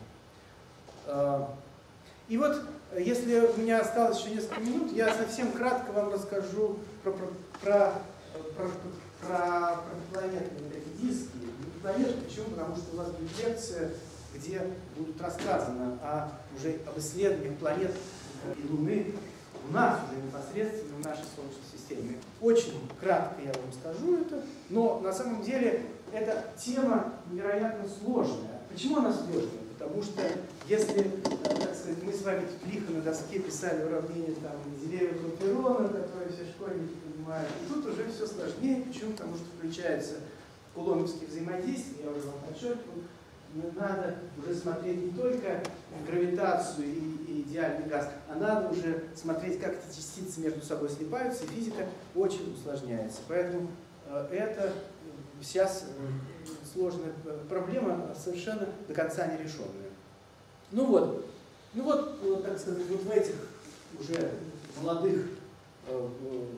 форму. И вот, если у меня осталось еще несколько минут, я совсем кратко вам расскажу про, про, про, про, про, про планетные вот эти диски. Планеты, почему? Потому что у вас будет лекция, где будет рассказано о, уже об исследованиях планет и Луны у нас уже непосредственно в нашей Солнечной системе. Очень кратко я вам скажу это, но на самом деле эта тема невероятно сложная. Почему она сложная? Потому что если, так сказать, мы с вами тут лихо на доске писали уравнение там Менделеева-Клапейрона, которые все школьники понимают, и тут уже все сложнее. Почему? Потому что включаются кулоновские взаимодействия, я уже вам подчеркиваю. Надо уже смотреть не только гравитацию и, и идеальный газ, а надо уже смотреть, как эти частицы между собой слипаются, и физика очень усложняется. Поэтому э, это сейчас э, сложная проблема, совершенно до конца не решенная. Ну вот, ну вот, вот так сказать, вот в этих уже молодых э,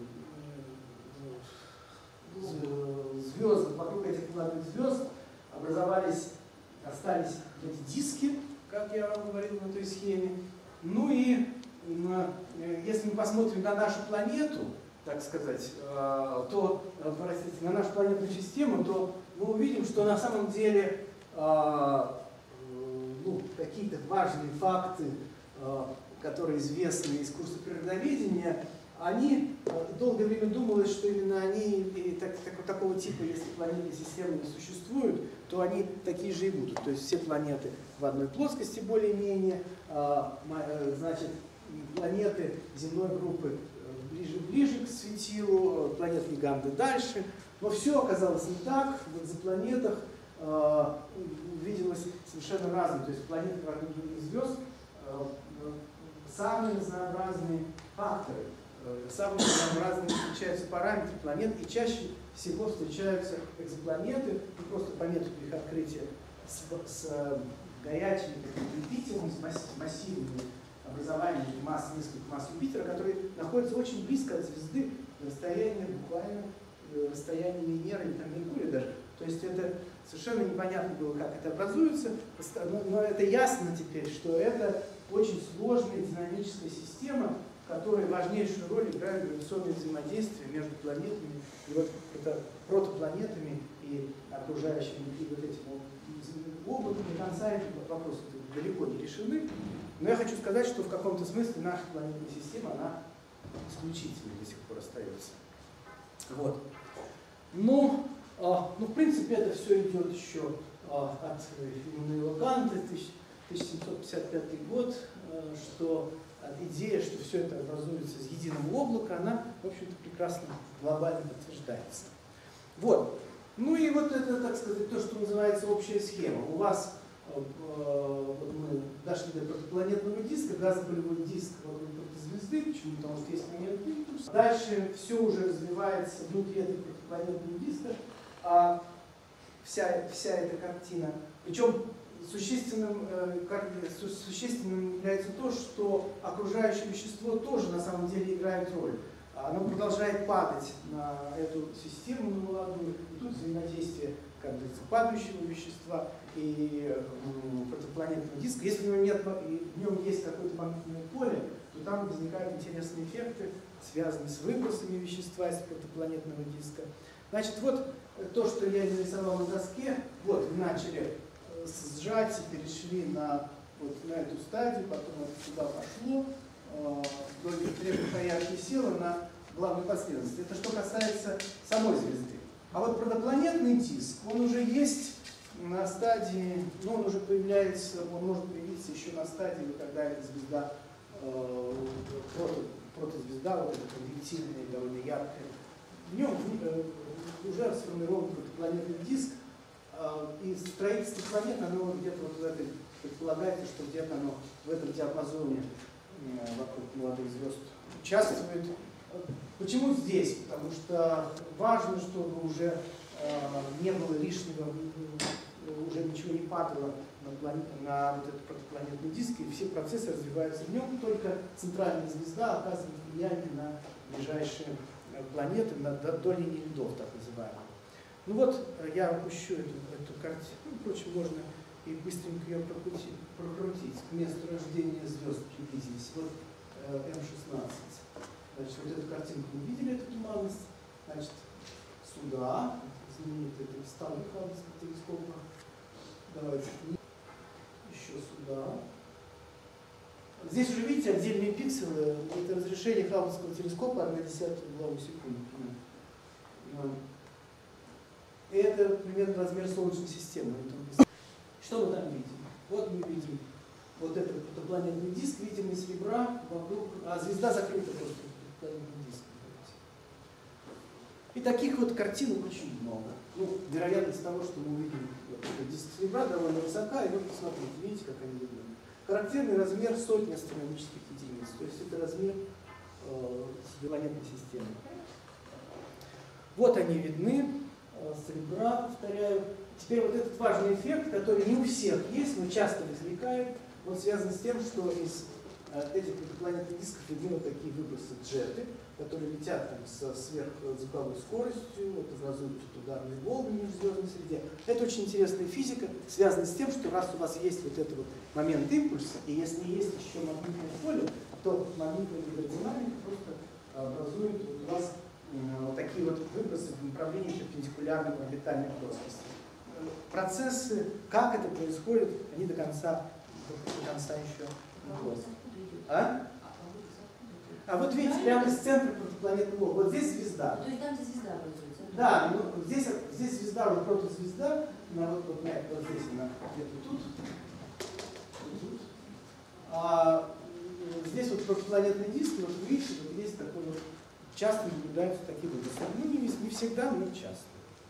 э, звездах, вокруг этих молодых звезд образовались, остались эти диски, как я вам говорил на той схеме. Ну и на, если мы посмотрим на нашу планету, так сказать, то, простите, на нашу планетную систему, то мы увидим, что на самом деле ну, какие-то важные факты, которые известны из курса природоведения, они долгое время думалось, что именно они и так, так, такого типа, если планетные системы не существуют, то они такие же и будут. То есть все планеты в одной плоскости более-менее, значит, планеты земной группы ближе-ближе к светилу, планет-гиганты дальше. Но все оказалось не так. В экзопланетах увиделось совершенно разное. То есть планеты вокруг звезд самые разнообразные факторы. Самые разнообразные встречаются параметры планет, и чаще всего встречаются экзопланеты, ну, просто по методу их открытия, с, с горячими Юпитером, с массивными образованиями масс, нескольких масс Юпитера, которые находятся очень близко от звезды, на расстоянии буквально расстояние Венеры или там, Меркурия даже. То есть это совершенно непонятно было, как это образуется, но это ясно теперь, что это очень сложная динамическая система, в которой важнейшую роль играют гравитационные взаимодействия между планетами и вот это, протопланетами и окружающими и вот этим облаком. До конца эти вопросы далеко не решены. Но я хочу сказать, что в каком-то смысле наша планетная система, она исключительной до сих пор остается. Вот. Ну, а, ну, в принципе, это все идет еще а, от Иммануила Канта, тысяча семьсот пятьдесят пятый год, а, что идея, что все это образуется из единого облака, она, в общем-то, прекрасно глобально подтверждается. Вот. Ну и вот это, так сказать, то, что называется общая схема. У вас Вот мы дошли до протопланетного диска, газопылевой диск вокруг протозвезды. Почему? Потому что есть момент импульса. Дальше все уже развивается внутри этого протопланетного диска. А вся, вся эта картина. Причем существенным, как, существенным является то, что окружающее вещество тоже на самом деле играет роль. Оно продолжает падать на эту систему, на молодую. И тут взаимодействие, как говорится, падающего вещества и протопланетного диска. Если в нем, нет, в нем есть какое-то магнитное поле, то там возникают интересные эффекты, связанные с выбросами вещества из протопланетного диска. Значит, вот то, что я нарисовал на доске, вот, мы начали сжать и перешли на, вот, на эту стадию, потом это сюда пошло, до приходящей силы на главной последовательности. Это что касается самой звезды. А вот протопланетный диск, он уже есть на стадии, ну он уже появляется, он может появиться еще на стадии, когда эта звезда, э, прото, протозвезда, вот эта конвективная, довольно яркая, в нем э, уже сформирован протопланетный диск, э, и строительство планет, оно где-то вот в этой, предполагается, что где-то оно в этом диапазоне э, вокруг молодых звезд участвует. Почему здесь? Потому что важно, чтобы уже э, не было лишнего, уже ничего не падало на, планет, на вот этот протопланетный диск, и все процессы развиваются в нем, только центральная звезда оказывает влияние на ближайшие планеты, на, до, до линии льдов, так называемых. Ну вот, я опущу эту, эту картину, ну, впрочем, можно и быстренько ее прокрутить, прокрутить. К месту рождения звезд приблизились. Вот э, эм шестнадцать. Значит, вот эту картинку мы видели, эту туманность. Значит, сюда, знаменитый столб Хаббельского телескопа. Давайте еще сюда. Здесь уже видите отдельные пикселы. Это разрешение Хаббельского телескопа одна десятая угловой секунды. И это примерно размер Солнечной системы. Что мы там видим? Вот мы видим вот этот протопланетный диск, видим из серебра вокруг, а звезда закрыта просто протопланетным диском. И таких вот картинок очень много. Ну, вероятность того, что мы увидим вот этот диск серебра, довольно высока, и вот посмотрите, видите, как они выглядят. Характерный размер сотни астрономических единиц, то есть это размер э, планетной системы. Вот они видны, э, серебра, повторяю. Теперь вот этот важный эффект, который не у всех есть, но часто возникает, он связан с тем, что из э, этих протопланетных дисков видны вот такие выбросы джеты, которые летят там, со сверхзвуковой скоростью, вот, образуют ударные волны в межзвездной среде. Это очень интересная физика, связанная с тем, что раз у вас есть вот этот вот момент импульса, и если есть еще магнитное поле, то магнитная гидродинамика просто образует вот у вас э, вот такие вот выбросы в направлении перпендикулярной орбитальной плоскости. Процессы, как это происходит, они до конца, до конца еще не поняты. А? А вот видите, прямо из центра протопланетного лоба. Вот здесь звезда. То есть там, где звезда образуется? Да, ну, здесь, здесь звезда, уже протозвезда, на вот, вот, вот здесь она где-то тут. тут. А здесь вот протопланетный диск, вот вы видите, вот есть такой вот, часто наблюдаются такие выбросы. Ну, не, не всегда, но часто.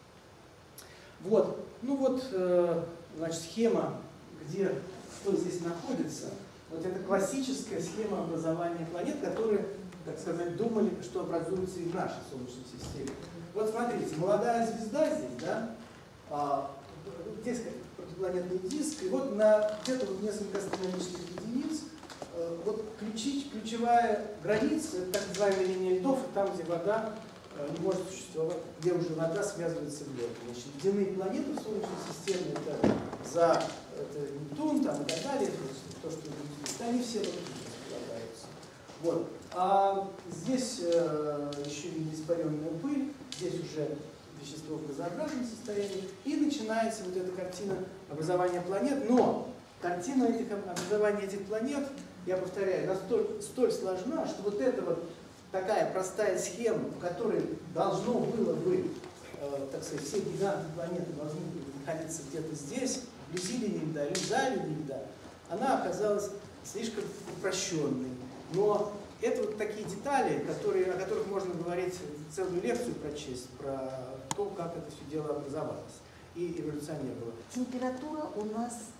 Вот, ну вот, э, значит, схема, где, что здесь находится. Вот это классическая схема образования планет, которые, так сказать, думали, что образуются и в нашей Солнечной системе. Вот смотрите, молодая звезда здесь, да, а, здесь протопланетный диск, и вот на где-то вот несколько астрономических единиц, а, вот ключи, ключевая граница, это так называемая линия льдов, там, где вода а, не может существовать, где уже вода связывается в лед. Значит, ледяные планеты в Солнечной системе, это за это Нептун там, и так далее, то, что они все вот тут располагаются. Вот. А здесь э, еще видно испаренная пыль, здесь уже вещество в газообразном состоянии, и начинается вот эта картина образования планет. Но картина этих, образования этих планет, я повторяю, настолько столь сложна, что вот эта вот такая простая схема, в которой должно было бы, э, так сказать, все гиганты планеты должны были находиться где-то здесь, вблизи линии льда или за линией льда, она оказалась слишком упрощенной. Но это вот такие детали, которые, о которых можно говорить, целую лекцию прочесть, про то, как это все дело образовалось и эволюционировало. Температура у нас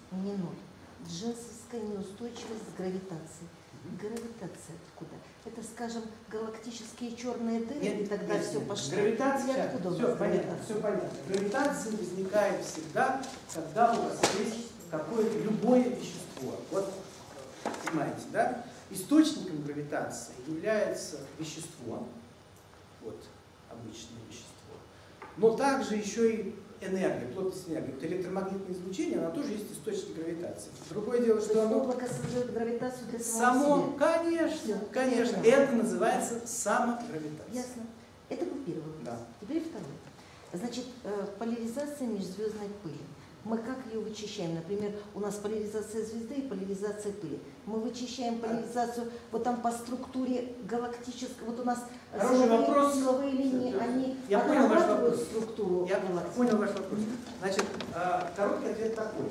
Не ноль. Дженсовская неустойчивость гравитации. Гравитация откуда? Это, скажем, галактические черные дыры, Нет, и тогда нет, все нет. пошло. Гравитация, И откуда у все нас понятно, гравитация? все понятно. Гравитация возникает всегда, когда у вас есть какое-то любое вещество. Вот, понимаете, да? Источником гравитации является вещество, вот, обычное вещество, но также еще и энергия, плотность энергии. Вот электромагнитное излучение, оно тоже есть источник гравитации. Другое дело, То что есть оно... облако создает гравитацию для самого Само, себя. конечно, Всё, конечно, понятно. это называется самогравитация. Ясно. Это был первый вопрос. Да. Теперь второй. Значит, э, поляризация межзвездной пыли. Мы как ее вычищаем? Например, у нас поляризация звезды и поляризация пыли. Мы вычищаем поляризацию вот там по структуре галактической. Вот у нас Хороший силовые, вопрос. силовые линии, они Я понял ваш отрабатывают вопрос. структуру Я галактики. понял ваш вопрос. Значит, э, короткий ответ такой.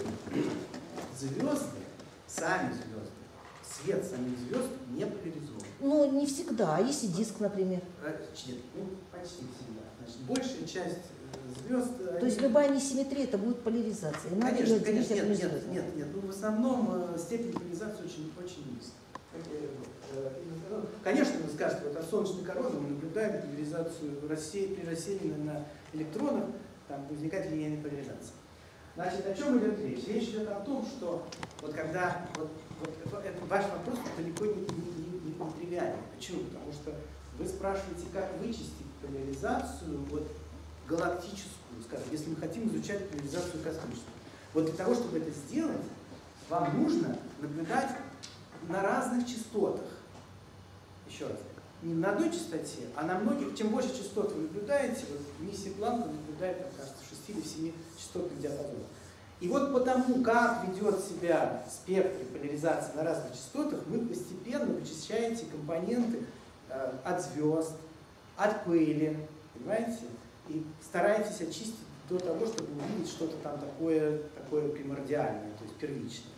Звезды, сами звезды, свет самих звезд не поляризован. Ну, не всегда. А если диск, например? Э, Нет, ну, почти всегда. Значит, большая часть э, звезд... То есть любая несимметрия это будет поляризация. И надо Конечно, ее конечно, отделить нет, от нет, межзвездной. нет, нет. Ну, в основном э, степень поляризации очень, очень низкая. Э, э, ну, Конечно, вы скажете, вот от солнечной короны мы наблюдаем поляризацию рассея- при рассеянии на электронах, там возникает линейная поляризация. Значит, о чем идет речь? Речь идет о том, что вот когда вот, вот это, ваш вопрос далеко не, не, не, не, не тривиальный. Почему? Потому что вы спрашиваете, как вычистить поляризацию вот, галактическую, скажем, если мы хотим изучать поляризацию космическую. Вот для того, чтобы это сделать, вам нужно наблюдать на разных частотах. Еще раз. Не на одной частоте, а на многих. Чем больше частот вы наблюдаете, вот миссия Планка наблюдает, мне кажется, в шести или семи частотных диапазонах. И вот потому, как ведет себя спектр поляризации на разных частотах, вы постепенно вычищаете компоненты э, от звезд, от пыли, понимаете? И стараетесь очистить до того, чтобы увидеть что-то там такое, такое примордиальное, то есть первичное.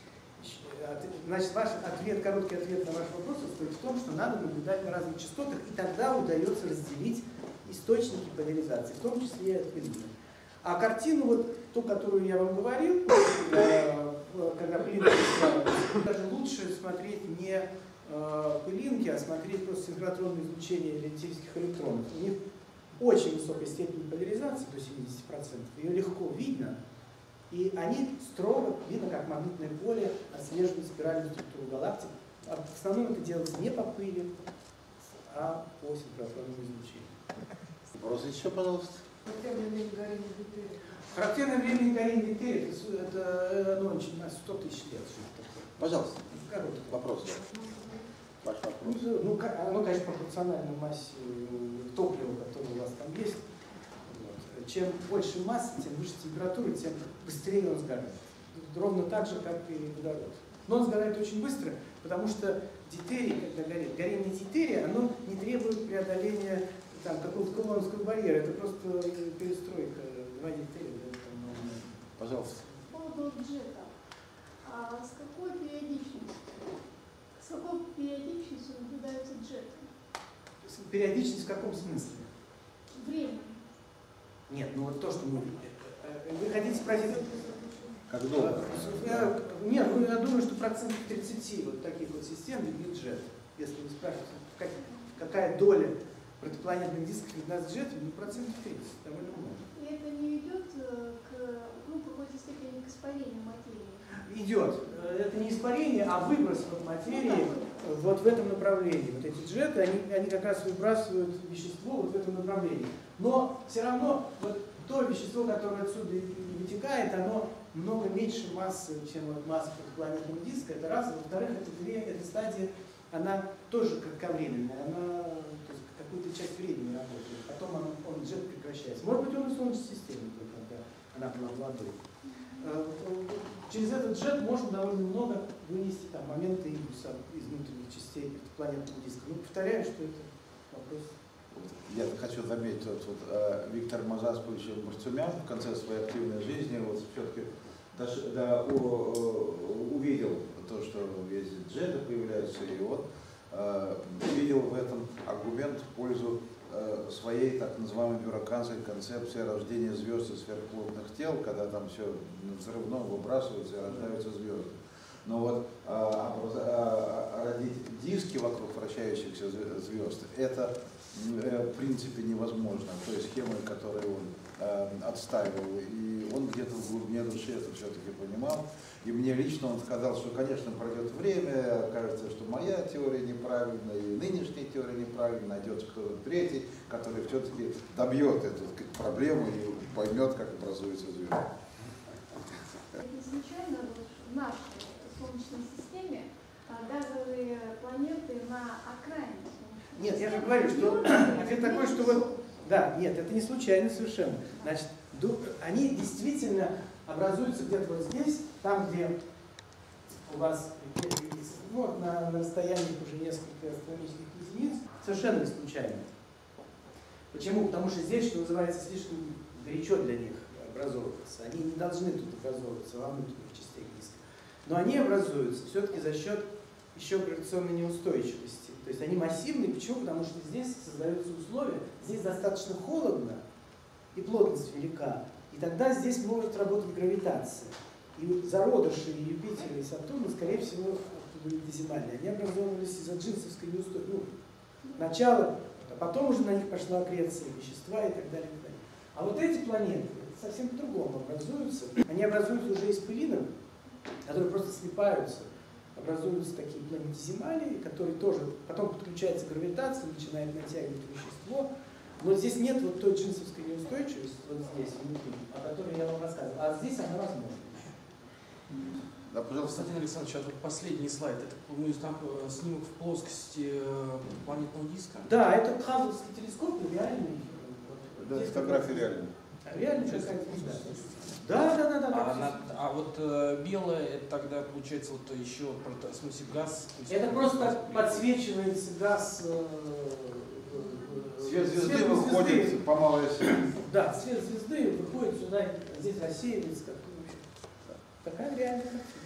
Значит, ваш ответ, короткий ответ на ваш вопрос состоит в том, что надо наблюдать на разных частотах, и тогда удается разделить источники поляризации, в том числе и от пылины. А картину, вот ту, которую я вам говорил, э, когда пылинки выстраиваются, даже лучше смотреть не э, пылинки, а смотреть просто синхротронное излучение релятивистских электронов. У них очень высокая степень поляризации, до семидесяти процентов, ее легко видно. И они строго, видно, как магнитное поле отслеживают спиральную структуру галактик. А в основном это делается не по пыли, а по синхротронному излучению. Вопрос еще, пожалуйста. Характерное время горения Гиперия. Характерное время горения Гиперия – это ну, на сто тысяч лет. Что-то такое. Пожалуйста. Короткое. Вопрос. Ваш вопрос. Ну, ну, оно, конечно, пропорционально массе топлива, которое у вас там есть. Вот. Чем больше массы, тем выше температура, тем быстрее он сгорает. Ровно так же, как и водород. Но он сгорает очень быстро, потому что дейтерий, когда горит, горение дейтерия, оно не требует преодоления там, какого-то кулоновского барьера. Это просто перестройка два дейтерия. Пожалуйста. По поводу джета. А с какой периодичностью? С какой периодичностью наблюдаются джеты? Периодичность в каком смысле? Время. Нет, ну вот то, что мы... Вы хотите спросить... Как долго? Я, нет, ну я думаю, что процентов тридцать вот таких вот систем видит джет. Если вы спрашиваете, как, какая доля протопланетных дисков видна с джетами, ну процентов тридцать, довольно много. И это не ведет к, ну, в какой-то степени к испарению материи? Идет. Это не испарение, а выброс вот материи вот в этом направлении. Вот эти джеты, они, они как раз выбрасывают вещество вот в этом направлении. Но все равно вот то вещество, которое отсюда вытекает, оно много меньше массы, чем вот масса протопланетного диска. Это раз. Во-вторых, эта, эта стадия, она тоже кратковременная. Она какую-то часть времени работает. Потом он, он джет прекращается. Может быть, он и Солнечной системе, когда она была молодой. Через этот джет можно довольно много вынести там, моменты импульса из внутренних частей протопланетного диска. Но повторяю, что это вопрос. Я хочу заметить, вот, вот, э, Виктор Мазаспович Марцумян в конце своей активной жизни вот, все-таки даже, да, у, у, увидел то, что везде джеты появляются, и он э, видел в этом аргумент в пользу э, своей так называемой бюрократской концепции рождения звезд и сверхплотных тел, когда там все взрывно выбрасывается и рождаются звезды. Но вот а, а, родить диски вокруг вращающихся звезд, это э, в принципе невозможно, той схемой, которую он э, отстаивал. И он где-то в глубине души это все-таки понимал. И мне лично он сказал, что, конечно, пройдет время, окажется, что моя теория неправильна, и нынешняя теория неправильна, найдется кто-то третий, который все-таки добьет эту проблему и поймет, как образуются звезды. Изначально вот в нашей Солнечной системе а, газовые планеты на окраине Солнечной Нет, я же системы. говорю, что Южные ответ такой, что вот, да, нет, это не случайно совершенно. Значит, ду- они действительно образуются где-то вот здесь, там, где у вас, ну, на, на расстоянии уже несколько астрономических единиц, совершенно не случайно. Почему? Потому что здесь, что называется, слишком горячо для них образовываться. Они не должны тут образовываться во внутренних частях диска. Но они образуются все-таки за счет еще гравитационной неустойчивости. То есть они массивные. Почему? Потому что здесь создаются условия, здесь достаточно холодно и плотность велика. И тогда здесь может работать гравитация. И зародыши Юпитера и Сатурна, скорее всего, планетоземальные. Они образовывались из-за джинсовской неустойчивости. Ну, начало, а потом уже на них пошла аккреция вещества и так далее. И так далее. А вот эти планеты совсем по-другому образуются. Они образуются уже из пылинок, которые просто слипаются. Образуются такие планетоземалии, которые тоже, потом подключается гравитация, начинает натягивать вещество. Но здесь нет вот той джинсовской неустойчивости, вот здесь, внутри, о которой я вам рассказывал. А здесь она возможна. Да, пожалуйста. Константин Александрович, а вот последний слайд, это ну, там, э, снимок в плоскости э, планетного диска? Да, это Хабблский телескоп, реальный. Вот, Да, здесь фотография как раз- реальная. Реально какая-то звезда. Да, да, да, да. А, так на- всё. а вот э, белое, это тогда получается вот еще, прото- в смысле, газ? то есть- Это просто подсвечивается газ. э, э, Свет звезды свет выходит звезды. по малой оси. Да, свет звезды выходит сюда, здесь рассеивается. Как, в общем, такая реальная картина.